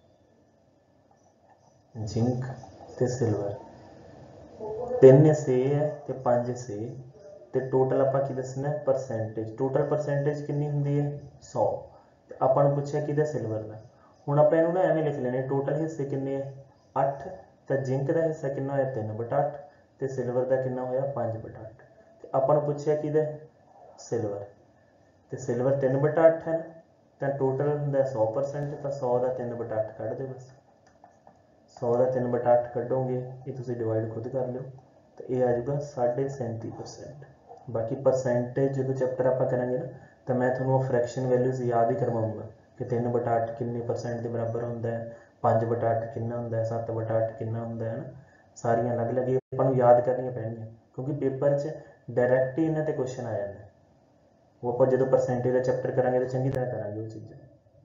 जिंक ਤੇ सिल्वर 3 ਹਿੱਸੇ ਹੈ ਤੇ 5 ਹਿੱਸੇ ਤੇ ਟੋਟਲ ਆਪਾਂ ਕੀ ਦੱਸਣਾ ਪਰਸੈਂਟੇਜ ਟੋਟਲ ਪਰਸੈਂਟੇਜ ਕਿੰਨੀ ਹੁੰਦੀ ਹੈ 100 ਤੇ ਆਪਾਂ ਨੂੰ ਪੁੱਛਿਆ ਕਿਹਦਾ ਸਿਲਵਰ ਦਾ। ਹੁਣ ਆਪਾਂ ਇਹਨੂੰ ਨਾ ਐਵੇਂ ਲਿਖ ਲੈਣੇ ਟੋਟਲ ਹਿੱਸੇ ਕਿੰਨੇ ਹੈ 8 ਤਾਂ जिंक ਦਾ ਹਿੱਸਾ ਕਿੰਨਾ ਹੋਇਆ 3/8 ਤੇ ਸਿਲਵਰ ਦਾ ਕਿੰਨਾ ਹੋਇਆ 5/8 ਆਪਾਂ ਨੂੰ ਪੁੱਛਿਆ ਕਿਹਦਾ ਸਿਲਵਰ ਤੇ ਸਿਲਵਰ 3/8 ਹੈ ਤਾਂ ਟੋਟਲ ਹੁੰਦਾ 100% ਤਾਂ 100 ਦਾ 3/8 ਕੱਢ ਦਿਓ ਬਸ 100 ਦਾ 3/8 ਕੱਢੋਗੇ ਇਹ ਤੁਸੀਂ ਡਿਵਾਈਡ ਖੁਦ ਕਰ ਲਿਓ ਤੇ ਇਹ ਆ ਜਾਊਗਾ 37.5%। ਬਾਕੀ ਪਰਸੈਂਟੇਜ ਜਦੋਂ ਚੈਪਟਰ ਆਪਾਂ ਕਰਾਂਗੇ ਨਾ ਤਾਂ ਮੈਂ ਤੁਹਾਨੂੰ ਫ੍ਰੈਕਸ਼ਨ ਵੈਲਿਊਜ਼ ਯਾਦ ਹੀ ਕਰਵਾਉਂਗਾ ਕਿ 3/8 ਕਿੰਨੇ ਪਰਸੈਂਟ ਦੇ ਬਰਾਬਰ ਹੁੰਦਾ ਹੈ 5/8 ਕਿੰਨਾ ਹੁੰਦਾ ਹੈ 7/8 ਕਿੰਨਾ ਹੁੰਦਾ ਹੈ ਸਾਰੀਆਂ ਅਲੱਗ-ਅਲੱਗ ਆਪਾਂ ਨੂੰ ਯਾਦ ਕਰਨੀਆਂ ਪੈਣਗੀਆਂ ਕਿਉਂਕਿ ਪੇਪਰ 'ਚ डायरैक्ट ही इन्होंने क्वेश्चन आ जाता है वो आप जो परसेंटेज का चैप्टर करांगे तो चंगी तरह करांगे वो चीज़ें।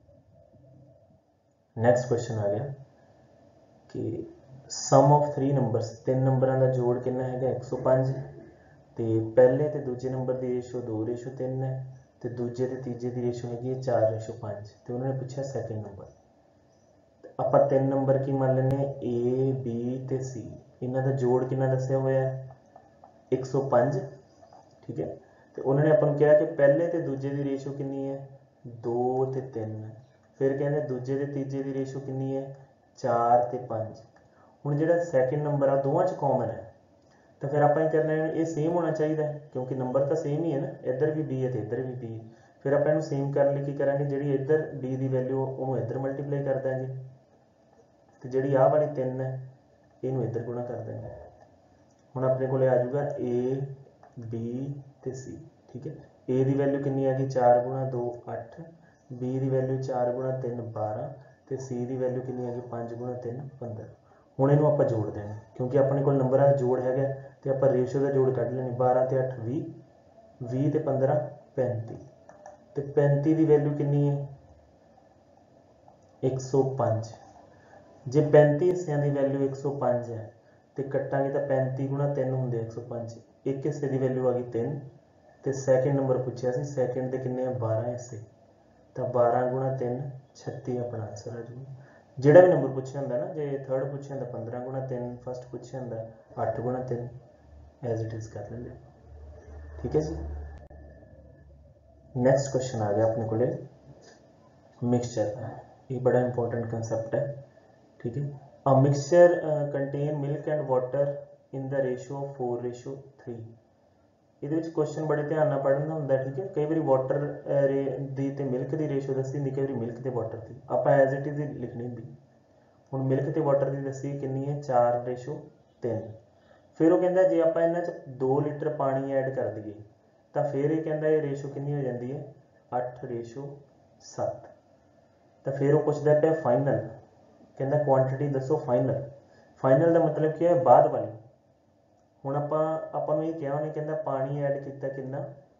नैक्सट क्वेश्चन आ गया कि सम ऑफ 3 नंबर्स 3 नंबरों का जोड़ कितना है 105 तो पहले तो दूजे नंबर की रेशो 2:3 है तो दूजे तो तीजे की रेशो हैगी 4:5 तो उन्होंने पूछा सैकेंड नंबर आप 3 नंबर की मान लें ए बी तो सी इन्हों का जोड़ कितना दसिया हुआ 105। ठीक है, तो उन्होंने अपन कहा कि पहले तो दूजे की रेशो कितनी है 2 तो 3 फिर कहते दूजे तो तीजे की रेशो कितनी है 4 तो 5। हुण जिहड़ा सैकेंड नंबर आ दोवां च कॉमन है तो फिर आप करना ये सेम होना चाहिए क्योंकि नंबर तो सेम ही है ना इधर भी बी है तो इधर भी बी है। फिर आप इन्हूं सेम करने की करांगे जिहड़ी इधर बी की वैल्यू उन्होंने इधर मल्टीप्लाई कर देंगे तो जिहड़ी आ वाली 3 है इनू इधर गुणा कर देंगे। ਹੁਣ ਆਪਣੇ ਕੋਲੇ ਆ ਜਾਊਗਾ A B ਤੇ C। ठीक है, A की वैल्यू कितनी आ गई 4 × 2 8 B की वैल्यू 4 × 3 12 तो C की वैल्यू कितनी आ गई 5 × 3 15। ਹੁਣ ਇਹਨੂੰ ਆਪਾਂ ਜੋੜ ਦੇਣਾ ਕਿਉਂਕਿ ਆਪਣੇ ਕੋਲ ਨੰਬਰਾਂ ਦਾ ਜੋੜ ਹੈਗਾ ਤੇ ਆਪਾਂ ਰੇਸ਼ੋ ਦਾ ਜੋੜ ਕੱਢ ਲੈਣੀ 12 ਤੇ 8 20 20 ਤੇ 15 35 ਤੇ 35 ਦੀ ਵੈल्यू ਕਿੰਨੀ ਹੈ 105। ਜੇ 35 ਹਿੱਸਿਆਂ ਦੀ ਵੈल्यू 105 ਹੈ तो कट्टांगे तो 35 × 3 होंगे 105 एक हिस्से की वैल्यू आ गई 3 तो सैकेंड नंबर पूछा सी सैकेंड के किन्ने 12 हिस्से तो 12 × 3 36 अपना आंसर आ जाऊगा। जोड़ा भी नंबर पूछा होंगे ना जो थर्ड पूछा होंगे 15 × 3 फस्ट पूछा होंगे 8 × 3 एज इट इज़ कर लेंगे। ठीक है जी, नैक्सट क्वेश्चन आ गया अपने को मिक्सचर का ये बड़ा इंपॉर्टेंट कंसैप्ट है। ठीक है, A mixture contain milk and water in the ratio of 4:3। ਇਹਦੇ ਵਿੱਚ ਕੁਐਸਚਨ ਬੜੇ ਧਿਆਨ ਨਾਲ ਪੜ੍ਹਨਾ ਹੁੰਦਾ, ਠੀਕ ਹੈ। ਕਈ ਵਾਰੀ ਵਾਟਰ ਦੀ ਤੇ ਮਿਲਕ ਦੀ ਰੇਸ਼ੋ ਦੱਸੀ ਹੁੰਦੀ, ਕਈ ਵਾਰੀ ਮਿਲਕ ਤੇ ਵਾਟਰ ਦੀ, ਆਪਾਂ ਐਜ਼ ਇਟ ਇਜ਼ ਹੀ ਲਿਖਣੀ ਹੁੰਦੀ। ਹੁਣ ਮਿਲਕ ਤੇ ਵਾਟਰ ਦੀ ਦੱਸੀ ਕਿੰਨੀ ਹੈ, 4:3। ਫਿਰ ਉਹ ਕਹਿੰਦਾ ਜੇ ਆਪਾਂ ਇਹਨਾਂ 'ਚ 2 ਲੀਟਰ ਪਾਣੀ ਐਡ ਕਰ ਦਈਏ ਤਾਂ ਫਿਰ ਇਹ ਕਹਿੰਦਾ ਇਹ ਰੇਸ਼ੋ ਕਿੰਨੀ ਹੋ ਜਾਂਦੀ ਹੈ, 8:7। ਤਾਂ ਫਿਰ ਉਹ ਪੁੱਛਦਾ ਪਿਆ ਫਾਈਨਲ, ਕਹਿੰਦਾ ਕੁਆਂਟੀਟੀ ਦੱਸੋ ਫਾਈਨਲ। ਫਾਈਨਲ ਦਾ ਮਤਲਬ ਕੀ ਹੈ, ਬਾਅਦ ਵਾਲੀ। ਹੁਣ ਆਪਾਂ ਨੂੰ ਇਹ ਕਿਹਾ ਉਹਨੇ, ਕਹਿੰਦਾ ਪਾਣੀ ਐਡ ਕੀਤਾ ਕਿੰਨਾ,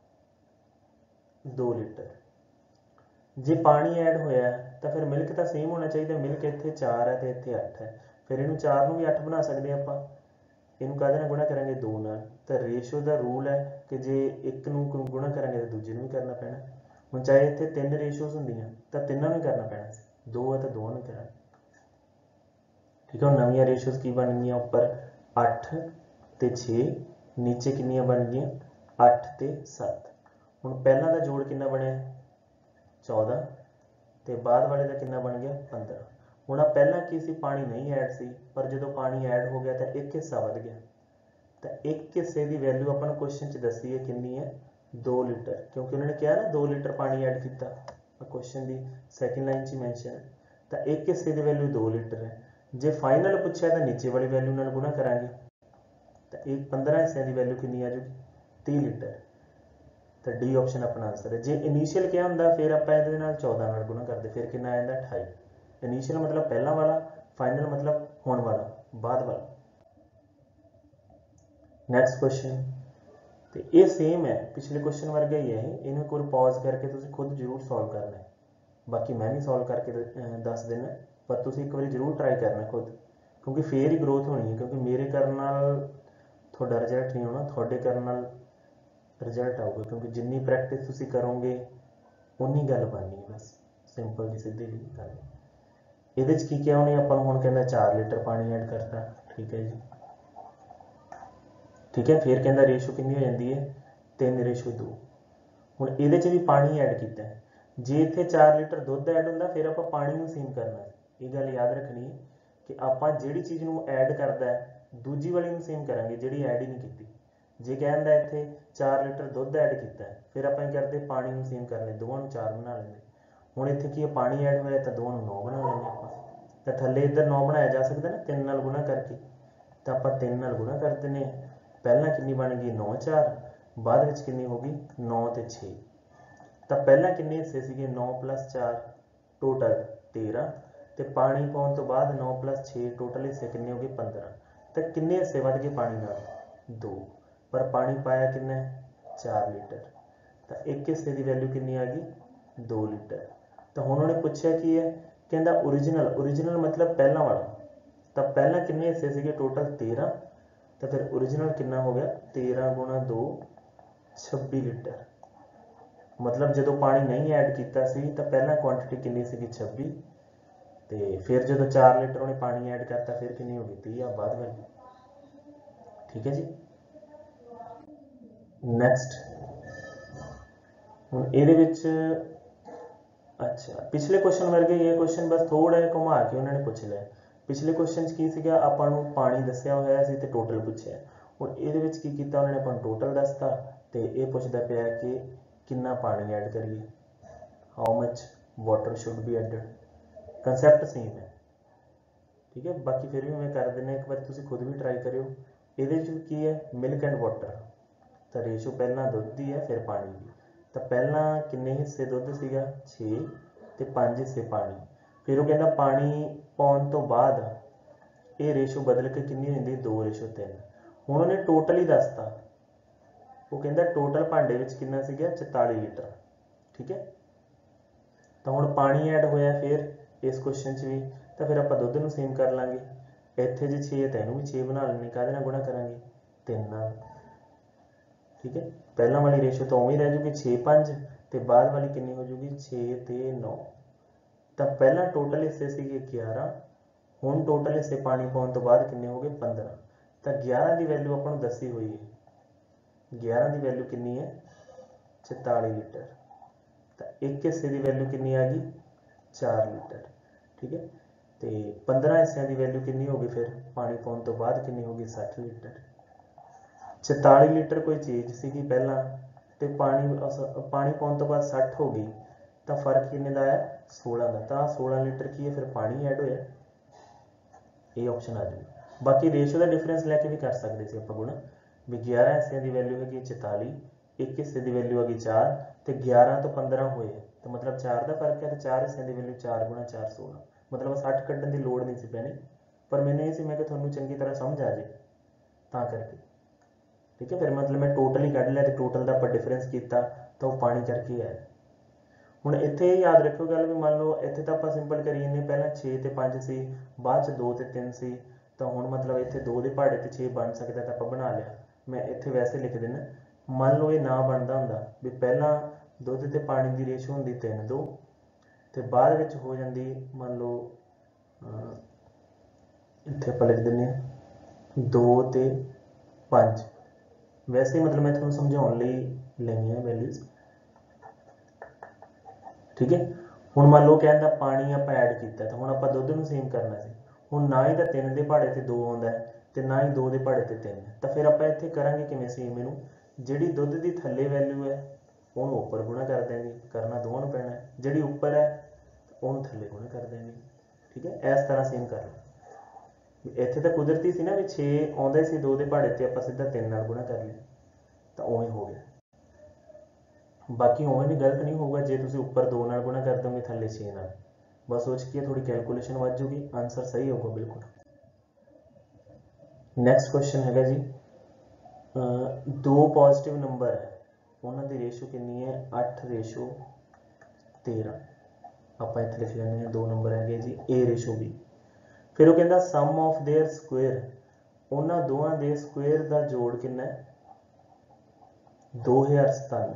2 ਲੀਟਰ। ਜੇ ਪਾਣੀ ਐਡ ਹੋਇਆ ਤਾਂ ਫਿਰ ਮਿਲਕ ਤਾਂ ਸੇਮ ਹੋਣਾ ਚਾਹੀਦਾ, ਮਿਲਕ ਇੱਥੇ 4 ਹੈ ਤੇ ਇੱਥੇ 8 ਹੈ, ਫਿਰ ਇਹਨੂੰ 4 ਨੂੰ ਵੀ 8 ਬਣਾ ਸਕਦੇ ਆਪਾਂ। ਇਹਨੂੰ ਕਾਹਦੇ ਨਾਲ ਗੁਣਾ ਕਰਾਂਗੇ, 2 ਨਾਲ। ਤਾਂ ਰੇਸ਼ੋ ਦਾ ਰੂਲ ਹੈ ਕਿ ਜੇ ਇੱਕ ਨੂੰ ਗੁਣਾ ਕਰਾਂਗੇ ਤਾਂ ਦੂਜੇ ਨੂੰ ਵੀ ਕਰਨਾ ਪੈਣਾ। ਹੁਣ ਚਾਹੇ ਇੱਥੇ 3 ਰੇਸ਼ੋਜ਼ ਹੁੰਦੀਆਂ ਤਾਂ ਤਿੰਨਾਂ ਨੂੰ ਹੀ ਕਰਨਾ ਪੈਣਾ ਸੀ, 2 ਹੈ ਤਾਂ 2 ਨੂੰ ਕਰਾਂਗੇ, ਠੀਕ ਹੈ। ਹੁਣ ਨਵੀਆਂ ਰੇਸ਼ੋਜ਼ ਕੀ ਬਣ ਗਈਆਂ, ਉੱਪਰ 8 ਤੇ 6, ਨੀਚੇ ਕਿੰਨੀਆਂ ਬਣ ਗਈਆਂ, 8 ਤੇ 7। ਹੁਣ ਪਹਿਲਾਂ ਦਾ ਜੋੜ ਕਿੰਨਾ ਬਣਿਆ, 14, ਤੇ ਬਾਅਦ ਵਾਲੇ ਦਾ ਕਿੰਨਾ ਬਣ ਗਿਆ, 15। ਹੁਣ ਆ ਪਹਿਲਾਂ ਕੀ ਸੀ, ਪਾਣੀ ਨਹੀਂ ਐਡ ਸੀ, ਪਰ ਜਦੋਂ ਪਾਣੀ ਐਡ ਹੋ ਗਿਆ ਤਾਂ ਇੱਕ ਹਿੱਸਾ ਵੱਧ ਗਿਆ। ਤਾਂ ਇੱਕ ਹਿੱਸੇ ਦੀ ਵੈਲਿਊ ਆਪਾਂ ਨੂੰ ਕੁਐਸਚਨ 'ਚ ਦੱਸੀ ਹੈ ਕਿੰਨੀ ਹੈ, 2 ਲੀਟਰ, ਕਿਉਂਕਿ ਉਹਨਾਂ ਨੇ ਕਿਹਾ ਨਾ 2 ਲੀਟਰ ਪਾਣੀ ਐਡ ਕੀਤਾ, ਕੁਐਸਚਨ ਦੀ ਸੈਕਿੰਡ ਲਾਈਨ 'ਚ ਹੀ ਮੈਂਸ਼ਨ ਹੈ। ਤਾਂ ਇੱਕ ਹਿੱਸੇ ਦੀ ਵੈਲਿਊ 2 ਲੀਟਰ ਹੈ। ਜੇ ਫਾਈਨਲ ਪੁੱਛਿਆ ਤਾਂ ਨੀਚੇ ਵਾਲੀ ਵੈਲਿਊ ਨਾਲ ਗੁਣਾ ਕਰਾਂਗੇ, ਤਾਂ ਇਹ 15 ਹਿੱਸਿਆਂ ਦੀ ਵੈਲਿਊ ਕਿੰਨੀ ਆ ਜਾਊਗੀ, 30 ਲੀਟਰ। ਤਾਂ ਡੀ ਆਪਸ਼ਨ ਆਪਣਾ ਆਂਸਰ ਹੈ। ਜੇ ਇਨੀਸ਼ੀਅਲ ਕਿਹਾ ਹੁੰਦਾ ਫਿਰ ਆਪਾਂ ਇਹਦੇ ਨਾਲ 14 ਨਾਲ ਗੁਣਾ ਕਰਦੇ, ਫਿਰ ਕਿੰਨਾ ਆ ਜਾਂਦਾ, 28। ਇਨੀਸ਼ੀਅਲ ਮਤਲਬ ਪਹਿਲਾਂ ਵਾਲਾ, ਫਾਈਨਲ ਮਤਲਬ ਹੋਣ ਵਾਲਾ, ਬਾਅਦ ਵਾਲਾ। ਨੈਕਸਟ ਕੁਐਸਚਨ, ਤੇ ਇਹ ਸੇਮ ਹੈ, ਪਿਛਲੇ ਕੁਐਸਚਨ ਵਰਗਾ ਹੀ ਹੈ ਇਹ। ਇਹਨੂੰ ਇੱਕ ਵਾਰ ਪੌਜ਼ ਕਰਕੇ ਤੁਸੀਂ ਖੁਦ ਜ਼ਰੂਰ ਸੋਲਵ ਕਰਨਾ ਹੈ, ਬਾਕੀ ਮੈਂ ਵੀ ਸੋਲਵ ਕਰਕੇ ਦੱਸ ਦੇਣਾ, ਪਰ ਤੁਸੀਂ ਇੱਕ ਵਾਰੀ ਜ਼ਰੂਰ ਟਰਾਈ ਕਰਨਾ ਖੁਦ, ਕਿਉਂਕਿ ਫੇਰ ਹੀ ਗਰੋਥ ਹੋਣੀ ਹੈ। ਕਿਉਂਕਿ ਮੇਰੇ ਕਰਨ ਨਾਲ ਤੁਹਾਡਾ ਰਿਜ਼ਲਟ ਨਹੀਂ ਆਉਣਾ, ਤੁਹਾਡੇ ਕਰਨ ਨਾਲ ਰਿਜ਼ਲਟ ਆਊਗਾ, ਕਿਉਂਕਿ ਜਿੰਨੀ ਪ੍ਰੈਕਟਿਸ ਤੁਸੀਂ ਕਰੋਗੇ ਉਨੀ ਗੱਲ ਬਣਨੀ ਹੈ, ਬਸ ਸਿੰਪਲ ਜੀ ਸਿੱਧੀ ਜੀ ਗੱਲ। ਇਹਦੇ 'ਚ ਕੀ ਕਿਹਾ ਉਹਨੇ ਆਪਾਂ ਨੂੰ, ਹੁਣ ਕਹਿੰਦਾ 4 ਲੀਟਰ ਪਾਣੀ ਐਡ ਕਰਤਾ, ਠੀਕ ਹੈ ਜੀ, ਠੀਕ ਹੈ। ਫਿਰ ਕਹਿੰਦਾ ਰੇਸ਼ੋ ਕਿੰਨੀ ਹੋ ਜਾਂਦੀ ਹੈ, 3:2। ਹੁਣ ਇਹਦੇ 'ਚ ਵੀ ਪਾਣੀ ਐਡ ਕੀਤਾ, ਜੇ ਇੱਥੇ 4 ਲੀਟਰ ਦੁੱਧ ਐਡ ਹੁੰਦਾ ਫਿਰ ਆਪਾਂ ਪਾਣੀ ਨੂੰ ਸੇਮ ਕਰਨਾ। ਇਹ ਗੱਲ ਯਾਦ ਰੱਖਣੀ ਹੈ ਕਿ ਆਪਾਂ ਜਿਹੜੀ ਚੀਜ਼ ਨੂੰ ਐਡ ਕਰਦਾ ਹੈ ਦੂਜੀ ਵਾਲੀ ਨੂੰ ਸੇਮ ਕਰਾਂਗੇ ਜਿਹੜੀ ਐਡ ਹੀ ਨਹੀਂ ਕੀਤੀ। ਜੇ ਕਹਿੰਦਾ ਇੱਥੇ 4 ਲੀਟਰ ਦੁੱਧ ਐਡ ਕੀਤਾ, ਫਿਰ ਆਪਾਂ ਕੀ ਕਰਦੇ, ਪਾਣੀ ਨੂੰ ਸੇਮ ਕਰਨੇ, ਦੋਵਾਂ ਨੂੰ 4 ਬਣਾ ਲੈਂਦੇ। ਹੁਣ ਇੱਥੇ ਕੀ ਹੈ, ਪਾਣੀ ਐਡ ਹੋਇਆ ਤਾਂ ਦੋਵਾਂ ਨੂੰ 9 ਬਣਾ ਲੈਂਦੇ ਆਪਾਂ। ਤਾਂ ਥੱਲੇ ਇੱਧਰ 9 ਬਣਾਇਆ ਜਾ ਸਕਦਾ ਨਾ 3 ਨਾਲ ਗੁਣਾ ਕਰਕੇ, ਤਾਂ ਆਪਾਂ 3 ਨਾਲ ਗੁਣਾ ਕਰ ਦਿੰਦੇ ਹਾਂ। ਪਹਿਲਾਂ ਕਿੰਨੀ ਬਣ ਗਈ, 9 4, ਬਾਅਦ ਵਿੱਚ ਕਿੰਨੀ ਹੋ ਗਈ, 9 ਤੇ 6। ਤਾਂ ਪਹਿਲਾਂ ਕਿੰਨੇ ਹਿੱਸੇ ਸੀਗੇ, 9 + 4 ਟੋਟਲ 13, ਤੇ ਪਾਣੀ ਪਾਉਣ ਤੋਂ ਬਾਅਦ 9 + 6 ਟੋਟਲ ਹਿੱਸੇ ਕਿੰਨੇ ਹੋ ਗਏ, 15। ਤਾਂ ਕਿੰਨੇ ਹਿੱਸੇ ਵੱਧ ਗਏ ਪਾਣੀ ਨਾਲ, 2, ਪਰ ਪਾਣੀ ਪਾਇਆ ਕਿੰਨਾ, 4 ਲੀਟਰ। ਤਾਂ ਇੱਕ ਹਿੱਸੇ ਦੀ ਵੈਲਿਊ ਕਿੰਨੀ ਆ ਗਈ, 2 ਲੀਟਰ। ਤਾਂ ਹੁਣ ਉਹਨੇ ਪੁੱਛਿਆ ਕੀ ਹੈ, ਕਹਿੰਦਾ ਓਰੀਜਨਲ ਮਤਲਬ ਪਹਿਲਾਂ ਵਾਲਾ। ਤਾਂ ਪਹਿਲਾਂ ਕਿੰਨੇ ਹਿੱਸੇ ਸੀਗੇ, ਟੋਟਲ 13, ਤਾਂ ਫਿਰ ਓਰੀਜਨਲ ਕਿੰਨਾ ਹੋ ਗਿਆ, 13 × 2 26 ਲੀਟਰ। ਮਤਲਬ ਜਦੋਂ ਪਾਣੀ ਨਹੀਂ ਐਡ ਕੀਤਾ ਸੀ ਤਾਂ ਪਹਿਲਾਂ ਕੁਆਂਟੀਟੀ ਕਿੰਨੀ ਸੀਗੀ, 26, ਤੇ ਫਿਰ ਜਦੋਂ 4 ਲੀਟਰ ਉਹਨੇ ਪਾਣੀ ਐਡ ਕਰਤਾ ਫਿਰ ਕਿੰਨੀ ਹੋ ਗਈ, 30 ਆ ਬਾਅਦ ਵਾਲੀ, ਠੀਕ ਹੈ ਜੀ। ਨੈਕਸਟ, ਹੁਣ ਇਹਦੇ ਵਿੱਚ ਅੱਛਾ ਪਿਛਲੇ ਕੁਐਸਚਨ ਵਰਗੇ ਇਹ ਕੁਐਸਚਨ ਬਸ ਥੋੜਾ ਜਿਹਾ ਘੁਮਾ ਕੇ ਉਹਨਾਂ ਨੇ ਪੁੱਛ ਲਿਆ। ਪਿਛਲੇ ਕੁਐਸਚਨ 'ਚ ਕੀ ਸੀਗਾ, ਆਪਾਂ ਨੂੰ ਪਾਣੀ ਦੱਸਿਆ ਹੋਇਆ ਸੀ ਤੇ ਟੋਟਲ ਪੁੱਛਿਆ। ਹੁਣ ਇਹਦੇ ਵਿੱਚ ਕੀ ਕੀਤਾ ਉਹਨਾਂ ਨੇ, ਆਪਾਂ ਨੂੰ ਟੋਟਲ ਦੱਸਤਾ ਤੇ ਇਹ ਪੁੱਛਦਾ ਪਿਆ ਕਿ ਕਿੰਨਾ ਪਾਣੀ ਐਡ ਕਰੀਏ, how much water should be added. Concept same ਹੈ, ਠੀਕ ਹੈ। ਬਾਕੀ ਫਿਰ ਵੀ ਮੈਂ ਕਰ ਦਿੰਦਾ, ਇੱਕ ਵਾਰ ਤੁਸੀਂ ਖੁਦ ਵੀ ਟਰਾਈ ਕਰਿਓ। ਇਹਦੇ 'ਚ ਕੀ ਹੈ, ਮਿਲਕ ਐਂਡ ਵਾਟਰ। ਤਾਂ ਰੇਸ਼ੋ ਪਹਿਲਾਂ ਦੁੱਧ ਦੀ ਹੈ ਫਿਰ ਪਾਣੀ ਦੀ। ਤਾਂ ਪਹਿਲਾਂ ਕਿੰਨੇ ਹਿੱਸੇ ਦੁੱਧ ਸੀਗਾ, 6, ਤੇ 5 ਹਿੱਸੇ ਪਾਣੀ। ਫਿਰ ਉਹ ਕਹਿੰਦਾ ਪਾਣੀ ਪਾਉਣ ਤੋਂ ਬਾਅਦ ਇਹ ਰੇਸ਼ੋ ਬਦਲ ਕੇ ਕਿੰਨੀ ਹੋ ਜਾਂਦੀ, 2:3। ਹੁਣ ਉਹਨੇ ਟੋਟਲ ਹੀ ਦੱਸਤਾ, ਉਹ ਕਹਿੰਦਾ ਟੋਟਲ ਭਾਂਡੇ ਵਿੱਚ ਕਿੰਨਾ ਸੀਗਾ, 44 ਲੀਟਰ, ਠੀਕ ਹੈ। ਤਾਂ ਹੁਣ ਪਾਣੀ ਐਡ ਹੋਇਆ ਫਿਰ ਇਸ ਕੁਐਸਚਨ 'ਚ ਵੀ, ਤਾਂ ਫਿਰ ਆਪਾਂ ਦੁੱਧ ਨੂੰ ਸੇਮ ਕਰ ਲਾਂਗੇ। ਇੱਥੇ ਜੇ 6 ਤਾਂ ਇਹਨੂੰ ਵੀ 6 ਬਣਾ ਲੈਣੇ, ਕਾਹਦੇ ਨਾਲ ਗੁਣਾ ਕਰਾਂਗੇ, 3 ਨਾਲ, ਠੀਕ ਹੈ। ਪਹਿਲਾਂ ਵਾਲੀ ਰੇਸ਼ੋ ਤਾਂ ਉਵੇਂ ਰਹਿ ਜੂਗੀ 6 5, ਤੇ ਬਾਅਦ ਵਾਲੀ ਕਿੰਨੀ ਹੋ ਜੂਗੀ, 6 ਤੇ 9। ਤਾਂ ਪਹਿਲਾਂ ਟੋਟਲ ਹਿੱਸੇ ਸੀਗੇ 11, ਹੁਣ ਟੋਟਲ ਹਿੱਸੇ ਪਾਣੀ ਪਾਉਣ ਤੋਂ ਬਾਅਦ ਕਿੰਨੇ ਹੋ ਗਏ, 15। ਤਾਂ 11 ਦੀ ਵੈਲਿਊ ਆਪਾਂ ਨੂੰ ਦੱਸੀ ਹੋਈ ਹੈ, 11 ਦੀ ਵੈਲਿਊ ਕਿੰਨੀ ਹੈ, 44 ਲੀਟਰ। ਤਾਂ ਇੱਕ ਹਿੱਸੇ ਦੀ ਵੈਲਿਊ ਕਿੰਨੀ ਆ ਗਈ, 4 ਲੀਟਰ, ਠੀਕ ਹੈ। ਤੇ 15 ਹਿੱਸਿਆਂ ਦੀ ਵੈਲਿਊ ਕਿੰਨੀ ਹੋ ਗਈ, ਫਿਰ ਪਾਣੀ ਪਾਉਣ ਤੋਂ ਬਾਅਦ ਕਿੰਨੀ ਹੋ ਗਈ, 60 ਲੀਟਰ। 44 ਲੀਟਰ ਕੋਈ ਚੀਜ਼ ਸੀਗੀ ਪਹਿਲਾਂ ਤੇ ਪਾਣੀ ਪਾਉਣ ਤੋਂ ਬਾਅਦ 60 ਹੋ ਗਈ, ਤਾਂ ਫਰਕ ਕਿੰਨੇ ਦਾ ਆਇਆ 16 ਦਾ। ਤਾਂ 16 ਲੀਟਰ ਕੀ ਹੈ, ਫਿਰ ਪਾਣੀ ਐਡ ਹੋਇਆ, ਇਹ ਆਪਸ਼ਨ ਆ ਜਾਊਗੀ। ਬਾਕੀ ਰੇਸ਼ੋ ਦਾ ਡਿਫਰੈਂਸ ਲੈ ਕੇ ਵੀ ਕਰ ਸਕਦੇ ਸੀ ਆਪਾਂ ਗੁਣਾ, ਵੀ 11 ਹਿੱਸਿਆਂ ਦੀ ਵੈਲਿਊ ਹੈਗੀ 44, 1 ਹਿੱਸੇ ਦੀ ਵੈਲਿਊ ਹੈਗੀ 4, ਤੇ 11 ਤੋਂ 15 ਹੋਏ ਤਾਂ ਮਤਲਬ 4 ਦਾ ਫਰਕ ਹੈ, ਤੇ 4 ਹਿੱਸਿਆਂ ਦੀ ਵੈਲਿਊ 4 ਗੁਣਾ 4 16, ਮਤਲਬ 60 ਕੱਢਣ ਦੀ ਲੋੜ ਨਹੀਂ ਸੀ ਪੈਣੀ, ਪਰ ਮੈਨੂੰ ਇਹ ਸੀ ਮੈਂ ਕਿ ਤੁਹਾਨੂੰ ਚੰਗੀ ਤਰ੍ਹਾਂ ਸਮਝ ਆ ਜੇ ਤਾਂ ਕਰਕੇ। ਠੀਕ ਹੈ, ਫਿਰ ਮਤਲਬ ਮੈਂ ਟੋਟਲ ਹੀ ਕੱਢ ਲਿਆ ਤੇ ਟੋਟਲ ਦਾ ਆਪਾਂ ਡਿਫਰੈਂਸ ਕੀਤਾ ਤਾਂ ਉਹ ਪਾਣੀ ਕਰਕੇ ਆਇਆ। ਹੁਣ ਇੱਥੇ ਯਾਦ ਰੱਖੋ ਗੱਲ, ਵੀ ਮੰਨ ਲਓ ਇੱਥੇ ਤਾਂ ਆਪਾਂ ਸਿੰਪਲ ਕਰੀ ਜਾਂਦੇ, ਪਹਿਲਾਂ 6 ਤੇ 5 ਸੀ, ਬਾਅਦ 'ਚ 2 ਤੇ 3 ਸੀ, ਤਾਂ ਹੁਣ ਮਤਲਬ ਇੱਥੇ 2 ਦੇ ਪਹਾੜੇ ਤੇ 6 ਬਣ ਸਕਦਾ ਤਾਂ ਆਪਾਂ ਬਣਾ ਲਿਆ। ਮੈਂ ਇੱਥੇ ਵੈਸੇ ਲਿਖ ਦਿੰਦਾ, ਮੰਨ ਲਓ ਇਹ ਨਾ ਬਣਦਾ ਹੁੰਦਾ ਵੀ ਪਹਿਲਾਂ ਦੁੱਧ ਤੇ ਪਾਣੀ ਦੀ ਰੇਸ਼ੋ ਹੁੰਦੀ 3:2 ਤੇ ਬਾਅਦ ਵਿੱਚ ਹੋ ਜਾਂਦੀ ਮੰਨ ਲਓ ਇੱਥੇ ਆਪਾਂ ਲਿਖ ਦਿੰਦੇ ਹਾਂ 2 ਤੇ 5। ਵੈਸੇ ਮਤਲਬ ਮੈਂ ਤੁਹਾਨੂੰ ਸਮਝਾਉਣ ਲਈ ਲਈਆਂ ਵੈਲਿਊਜ਼। ਠੀਕ ਹੈ, ਹੁਣ ਮੰਨ ਲਓ ਕਹਿੰਦਾ ਪਾਣੀ ਆਪਾਂ ਐਡ ਕੀਤਾ, ਤਾਂ ਹੁਣ ਆਪਾਂ ਦੁੱਧ ਨੂੰ ਸੇਮ ਕਰਨਾ ਸੀ। ਹੁਣ ਨਾ ਹੀ ਤਾਂ 3 ਦੇ ਪਹਾੜੇ ਤੇ 2 ਆਉਂਦਾ ਤੇ ਨਾ ਹੀ 2 ਦੇ ਪਹਾੜੇ ਤੇ 3, ਤਾਂ ਫਿਰ ਆਪਾਂ ਇੱਥੇ ਕਰਾਂਗੇ ਕਿਵੇਂ ਸੇਮ ਇਹਨੂੰ, ਜਿਹੜੀ ਦੁੱਧ ਦੀ ਥੱਲੇ ਵੈਲਿਊ ਹੈ ਉਹਨੂੰ ਉੱਪਰ ਗੁਣਾ ਕਰ ਦੇਂਗੇ, ਕਰਨਾ ਦੋਵਾਂ ਨੂੰ ਪੈਣਾ, ਜਿਹੜੀ ਉੱਪਰ ਹੈ ਉਹਨੂੰ ਥੱਲੇ ਗੁਣਾ ਕਰ ਦੇਂਗੇ। ਠੀਕ ਹੈ, ਇਸ ਤਰ੍ਹਾਂ ਸੇਮ ਕਰ ਲਓ। ਇੱਥੇ ਤਾਂ ਕੁਦਰਤੀ ਸੀ ਨਾ ਵੀ 6 ਆਉਂਦਾ ਸੀ 2 ਦੇ ਪਹਾੜੇ ਤੇ, ਆਪਾਂ ਸਿੱਧਾ 3 ਨਾਲ ਗੁਣਾ ਕਰ ਲਿਆ ਤਾਂ ਉਵੇਂ ਹੋ ਗਿਆ। ਬਾਕੀ ਉਵੇਂ ਵੀ ਗਲਤ ਨਹੀਂ ਹੋਊਗਾ ਜੇ ਤੁਸੀਂ ਉੱਪਰ 2 ਨਾਲ ਗੁਣਾ ਕਰ ਦੋਗੇ ਥੱਲੇ 6 ਨਾਲ, ਬਸ ਉਹ 'ਚ ਕੀ ਥੋੜੀ ਕੈਲਕੂਲੇਸ਼ਨ ਵੱਧ ਜੂਗੀ, ਆਨਸਰ ਸਹੀ ਹੋਊਗਾ ਬਿਲਕੁਲ। ਨੈਕਸਟ ਕੁਐਸਚਨ ਹੈਗਾ ਜੀ, 2 ਪੋਜ਼ਿਟਿਵ ਨੰਬਰ ਹੈ, ਉਹਨਾਂ ਦੀ ਰੇਸ਼ੋ ਕਿੰਨੀ ਹੈ 8:13। ਆਪਾਂ ਇੱਥੇ ਲਿਖ ਲੈਂਦੇ ਹਾਂ 2 ਨੰਬਰ ਹੈਗੇ ਜੀ A:B। ਫਿਰ ਉਹ ਕਹਿੰਦਾ ਸਮ ਆਫ देयर ਸਕੁਏਅਰ, ਉਹਨਾਂ ਦੋਵਾਂ ਦੇ ਸਕੁਏਅਰ ਦਾ ਜੋੜ ਕਿੰਨਾ ਹੈ 2097।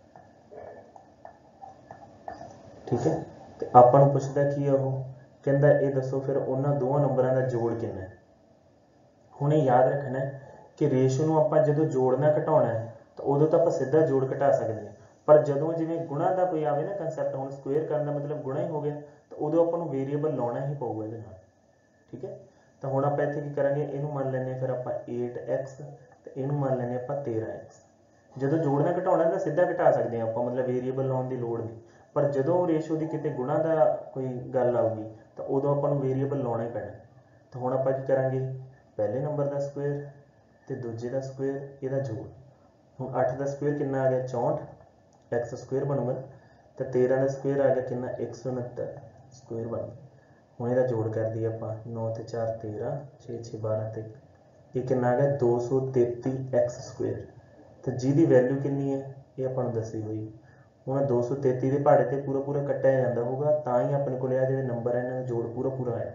ਠੀਕ ਹੈ, ਤੇ ਆਪਾਂ ਨੂੰ ਪੁੱਛਦਾ ਕੀ ਆ, ਉਹ ਕਹਿੰਦਾ ਇਹ ਦੱਸੋ ਫਿਰ ਉਹਨਾਂ ਦੋਵਾਂ ਨੰਬਰਾਂ ਦਾ ਜੋੜ ਕਿੰਨਾ ਹੈ। ਹੁਣ ਇਹ ਯਾਦ ਰੱਖਣਾ ਕਿ ਰੇਸ਼ੋ ਨੂੰ ਆਪਾਂ ਜਦੋਂ ਜੋੜਨਾ ਘਟਾਉਣਾ ਹੈ ਤਾਂ ਉਦੋਂ ਤਾਂ ਆਪਾਂ ਸਿੱਧਾ ਜੋੜ ਘਟਾ ਸਕਦੇ ਹਾਂ, ਪਰ ਜਦੋਂ ਜਿਵੇਂ ਗੁਣਾ ਦਾ ਕੋਈ ਆਵੇ ਨਾ ਕੰਸੈਪਟ, ਹੁਣ ਸਕੁਏਅਰ ਕਰਨ ਦਾ ਮਤਲਬ ਗੁਣਾ ਹੀ ਹੋ ਗਿਆ, ਤਾਂ ਉਦੋਂ ਆਪਾਂ ਨੂੰ ਵੇਰੀਏਬਲ ਲਾਉਣਾ ਹੀ ਪਊਗਾ ਇਹਦੇ ਨਾਲ। ਠੀਕ ਹੈ, ਤਾਂ ਹੁਣ ਆਪਾਂ ਇੱਥੇ ਕੀ ਕਰਾਂਗੇ, ਇਹਨੂੰ ਮੰਨ ਲੈਂਦੇ ਹਾਂ ਫਿਰ ਆਪਾਂ 8x ਤੇ ਇਹਨੂੰ ਮੰਨ ਲੈਂਦੇ ਆਪਾਂ 13x। ਜਦੋਂ ਜੋੜਨਾ ਘਟਾਉਣਾ ਤਾਂ ਸਿੱਧਾ ਘਟਾ ਸਕਦੇ ਹਾਂ ਆਪਾਂ, ਮਤਲਬ ਵੇਰੀਏਬਲ ਲਾਉਣ ਦੀ ਲੋੜ ਨਹੀਂ, ਪਰ ਜਦੋਂ ਰੇਸ਼ੋ ਦੀ ਕਿਤੇ ਗੁਣਾ ਦਾ ਕੋਈ ਗੱਲ ਆਊਗੀ ਤਾਂ ਉਦੋਂ ਆਪਾਂ ਨੂੰ ਵੇਰੀਏਬਲ ਲਾਉਣਾ ਹੀ ਪੈਣਾ। ਤਾਂ ਹੁਣ ਆਪਾਂ ਕੀ ਕਰਾਂਗੇ, ਪਹਿਲੇ ਨੰਬਰ ਦਾ ਸਕੁਏਅਰ ਤੇ ਦੂਜੇ ਦਾ ਸਕੁਏਅਰ, ਇਹਦਾ ਜੋੜ। ਹੁਣ 8 ਦਾ ਸਕੁਏਅਰ ਕਿੰਨਾ ਆ ਗਿਆ 64, x ਸਕੁਏਅਰ ਬਣੂਗਾ, ਤੇ 13 ਦਾ ਸਕੁਏਅਰ ਆ ਗਿਆ ਕਿੰਨਾ 169 ਸਕੁਏਅਰ ਬਣੂਗਾ। ਹੁਣ ਇਹਦਾ ਜੋੜ ਕਰ ਦਈਏ ਆਪਾਂ, 9 ਤੇ 4 13, 6 6 12 ਤੇ ਇਹ ਕਿੰਨਾ ਆ ਗਿਆ 233x ਸਕੁਏਅਰ, ਤੇ ਜਿਹਦੀ ਵੈਲਿਊ ਕਿੰਨੀ ਹੈ ਇਹ ਆਪਾਂ ਨੂੰ ਦੱਸੀ ਹੋਈ। ਹੁਣ 233 ਦੇ ਪਹਾੜੇ ਤੇ ਪੂਰਾ ਪੂਰਾ ਕੱਟਿਆ ਜਾਂਦਾ ਹੋਊਗਾ, ਤਾਂ ਹੀ ਆਪਣੇ ਕੋਲ ਇਹ ਜਿਹੜੇ ਨੰਬਰ ਹੈ ਇਹਨਾਂ ਦਾ ਜੋੜ ਪੂਰਾ ਪੂਰਾ ਆਇਆ।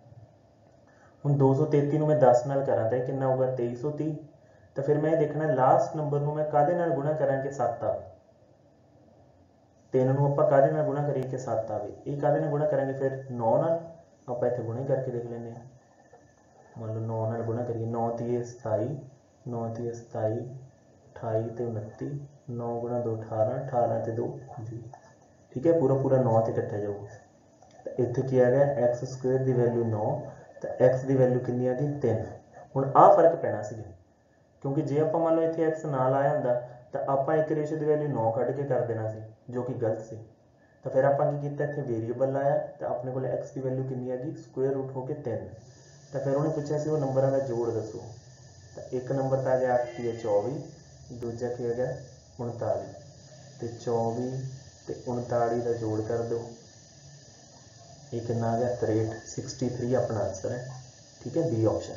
ਹੁਣ 233 ਨੂੰ ਮੈਂ 10 ਨਾਲ ਕਰਾਂ ਤਾਂ ਇਹ ਕਿੰਨਾ ਹੋਊਗਾ 2330, ਤਾਂ ਫਿਰ ਮੈਂ ਇਹ ਦੇਖਣਾ ਲਾਸਟ ਨੰਬਰ ਨੂੰ ਮੈਂ ਕਾਹਦੇ ਨਾਲ ਗੁਣਾ ਕਰਾਂ ਕਿ 7 ਆਵੇ। 3 ਨੂੰ ਆਪਾਂ ਕਾਹਦੇ ਨਾਲ ਗੁਣਾ ਕਰੀਏ ਕਿ 7 ਆਵੇ, ਇਹ ਕਾਹਦੇ ਨਾਲ ਗੁਣਾ ਕਰਾਂਗੇ ਫਿਰ 9 ਨਾਲ। ਆਪਾਂ ਇੱਥੇ ਗੁਣਾ ਕਰਕੇ ਦੇਖ ਲੈਂਦੇ ਹਾਂ, ਮੰਨ ਲਓ 9 ਨਾਲ ਗੁਣਾ ਕਰੀਏ, 9 ਤੀਏ 27, 9 ਤੀਏ 27, 28 ਤੇ 29, 9 ਗੁਣਾ 2 18, 18 ਤੇ 2 20। ਠੀਕ ਹੈ, ਪੂਰਾ ਪੂਰਾ 9 ਤੇ ਕੱਟਿਆ ਜਾਊਗਾ, ਤਾਂ ਇੱਥੇ ਕੀ ਆ ਗਿਆ x ਸਕੁਏਅਰ ਦੀ ਵੈਲਿਊ 9, ਤਾਂ x ਦੀ ਵੈਲਿਊ ਕਿੰਨੀ ਆ ਗਈ 3। ਹੁਣ ਆਹ ਫਰਕ ਪੈਣਾ ਸੀ, ਕਿਉਂਕਿ ਜੇ ਆਪਾਂ ਮੰਨ ਲਓ ਇੱਥੇ x ਨਾਲ ਆਇਆ ਹੁੰਦਾ ਤਾਂ ਆਪਾਂ ਇੱਕ ਰੇਸ਼ੋ ਦੀ ਵੈਲਿਊ 9 ਕੱਢ ਕੇ ਕਰ ਦੇਣਾ ਸੀ, ਜੋ ਕਿ ਗਲਤ ਸੀ। ਤਾਂ ਫਿਰ ਆਪਾਂ ਕੀ ਕੀਤਾ, ਇੱਥੇ ਵੇਰੀਏਬਲ ਲਾਇਆ, ਤਾਂ ਆਪਣੇ ਕੋਲ x ਦੀ ਵੈਲਿਊ ਕਿੰਨੀ ਆ ਗਈ ਸਕੁਏਅਰ ਰੂਟ ਹੋ ਕੇ 3। ਤਾਂ ਫਿਰ ਉਹਨੇ ਪੁੱਛਿਆ ਸੀ ਉਹ ਨੰਬਰਾਂ ਦਾ ਜੋੜ ਦੱਸੋ, ਤਾਂ ਇੱਕ ਨੰਬਰ ਤਾਂ ਆ ਗਿਆ 8 ਤੇ 24, ਦੂਜਾ ਕੀ ਹੋ ਗਿਆ 39, ਤੇ 24 ਤੇ 39 ਦਾ ਜੋੜ ਕਰ ਦਿਓ, ਇਹ ਕਿੰਨਾ ਆ ਗਿਆ 63, 63 ਆਪਣਾ ਆਂਸਰ ਹੈ। ਠੀਕ ਹੈ, ਬੀ ਆਪਸ਼ਨ।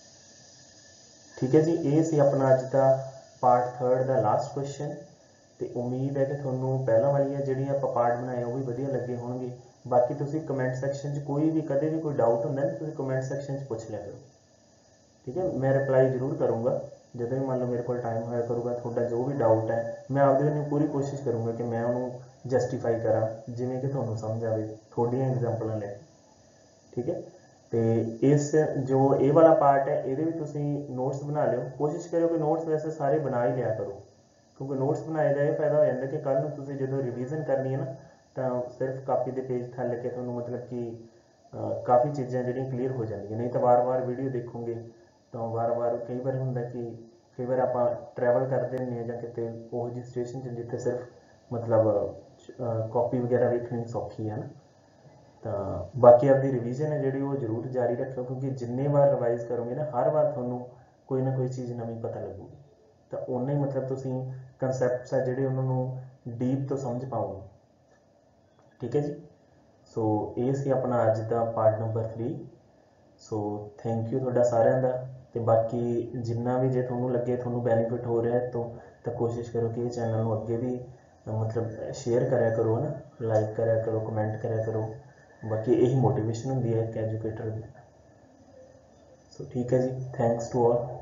ਠੀਕ ਹੈ ਜੀ, ਇਹ ਸੀ ਆਪਣਾ ਅੱਜ ਦਾ ਪਾਰਟ 3 ਦਾ ਲਾਸਟ ਕੁਐਸਚਨ, ਤੇ ਉਮੀਦ ਹੈ ਕਿ ਤੁਹਾਨੂੰ ਪਹਿਲਾਂ ਵਾਲੀਆਂ ਜਿਹੜੀਆਂ ਆਪਾਂ ਪਾਰਟ ਬਣਾਏ ਉਹ ਵੀ ਵਧੀਆ ਲੱਗੇ ਹੋਣਗੇ। ਬਾਕੀ ਤੁਸੀਂ ਕਮੈਂਟ ਸੈਕਸ਼ਨ 'ਚ ਕੋਈ ਵੀ ਕਦੇ ਵੀ ਕੋਈ ਡਾਊਟ ਹੁੰਦਾ ਨਾ, ਤੁਸੀਂ ਕਮੈਂਟ ਸੈਕਸ਼ਨ 'ਚ ਪੁੱਛ ਲਿਆ ਕਰੋ। ਠੀਕ ਹੈ, ਮੈਂ ਰਿਪਲਾਈ ਜ਼ਰੂਰ ਕਰੂੰਗਾ ਜਦੋਂ ਵੀ ਮੰਨ ਲਓ ਮੇਰੇ ਕੋਲ ਟਾਈਮ ਹੋਇਆ ਕਰੂਗਾ। ਤੁਹਾਡਾ ਜੋ ਵੀ ਡਾਊਟ ਹੈ ਮੈਂ ਆਪਦੇ ਵੱਲੋਂ ਪੂਰੀ ਕੋਸ਼ਿਸ਼ ਕਰੂੰਗਾ ਕਿ ਮੈਂ ਉਹਨੂੰ ਜਸਟੀਫਾਈ ਕਰਾਂ ਜਿਵੇਂ ਕਿ ਤੁਹਾਨੂੰ ਸਮਝ ਆਵੇ, ਤੁਹਾਡੀਆਂ ਐਗਜ਼ਾਮਪਲਾਂ ਲੈ ਕੇ। ਠੀਕ ਹੈ, ਤੇ ਇਸ ਜੋ ਇਹ ਵਾਲਾ ਪਾਰਟ ਹੈ ਇਹਦੇ ਵੀ ਤੁਸੀਂ ਨੋਟਸ ਬਣਾ ਲਿਓ, ਕੋਸ਼ਿਸ਼ ਕਰਿਓ ਕਿ ਨੋਟਸ ਵੈਸੇ ਸਾਰੇ ਬਣਾ ਹੀ ਲਿਆ ਕਰੋ, ਕਿਉਂਕਿ ਨੋਟਸ ਬਣਾਏ ਦਾ ਇਹ ਫਾਇਦਾ ਹੋ ਜਾਂਦਾ ਕਿ ਕੱਲ੍ਹ ਨੂੰ ਤੁਸੀਂ ਜਦੋਂ ਰਿਵੀਜ਼ਨ ਕਰਨੀ ਹੈ ਨਾ, ਤਾਂ ਸਿਰਫ ਕਾਪੀ ਦੇ ਪੇਜ ਥੱਲੇ ਕੇ ਤੁਹਾਨੂੰ ਮਤਲਬ ਕਿ ਕਾफ़ੀ ਚੀਜ਼ਾਂ ਜਿਹੜੀਆਂ ਕਲੀਅਰ ਹੋ ਜਾਂਦੀਆਂ, ਨਹੀਂ ਤਾਂ ਵਾਰ-ਵਾਰ ਵੀਡੀਓ ਦੇਖੋਗੇ ਤਾਂ ਵਾਰ-ਵਾਰ ਕਈ ਵਾਰ ਹੁੰਦਾ ਕਿ ਕਈ ਵਾਰ ਆਪਾਂ ਟਰੈਵਲ ਕਰਦੇ ਹੁੰਦੇ ਹਾਂ ਜਾਂ ਕਿਤੇ ਉਹ ਜਿਹੀ ਸਟੇਸ਼ਨ 'ਚ ਜਿੱਥੇ ਸਿਰਫ ਮਤਲਬ ਕਾਪੀ ਵਗੈਰਾ ਵੇਖਣੀ ਸੌਖੀ ਹੈ ਨਾ। ਤਾਂ ਬਾਕੀ ਆਪਦੀ ਰਿਵੀਜ਼ਨ ਹੈ ਜਿਹੜੀ ਉਹ ਜ਼ਰੂਰ ਜਾਰੀ ਰੱਖਿਓ, ਕਿਉਂਕਿ ਜਿੰਨੇ ਵਾਰ ਰਿਵਾਈਜ਼ ਕਰੋਗੇ ਨਾ ਹਰ ਵਾਰ ਤੁਹਾਨੂੰ ਕੋਈ ਨਾ ਕੋਈ ਚੀਜ਼ ਨਵੀਂ ਪਤਾ ਲੱਗੂਗੀ। ਤਾਂ ਉਨੇ ਹੀ ਮਤਲਬ ਤੁਸੀਂ ਕਨਸੈਪਟਸ ਆ ਜਿਹੜੇ ਉਹਨਾਂ ਨੂੰ ਡੀਪ ਤੋਂ ਸਮਝ ਪਾਓਗੇ। ਠੀਕ ਹੈ ਜੀ। ਸੋ ਇਹ ਸੀ ਆਪਣਾ ਅੱਜ ਦਾ part number 3। So thank you ਤੁਹਾਡਾ ਸਾਰਿਆਂ ਦਾ। ਤੇ ਬਾਕੀ ਜਿੰਨਾ ਵੀ ਜੇ ਤੁਹਾਨੂੰ ਲੱਗੇ ਤੁਹਾਨੂੰ ਬੈਨੀਫਿਟ ਹੋ ਰਿਹਾ ਤਾਂ ਕੋਸ਼ਿਸ਼ ਕਰੋ ਕਿ ਇਹ ਚੈਨਲ ਨੂੰ ਅੱਗੇ ਵੀ ਮਤਲਬ ਸ਼ੇਅਰ ਕਰਿਆ ਕਰੋ ਹੈ ਨਾ, ਲਾਈਕ ਕਰਿਆ ਕਰੋ, ਕਮੈਂਟ ਕਰਿਆ ਕਰੋ। ਬਾਕੀ ਇਹੀ ਮੋਟੀਵੇਸ਼ਨ ਹੁੰਦੀ ਹੈ ਇੱਕ ਐਜੂਕੇਟਰ ਦੀ। ਸੋ ਠੀਕ ਹੈ ਜੀ, ਥੈਂਕਸ ਟੂ ਆਲ।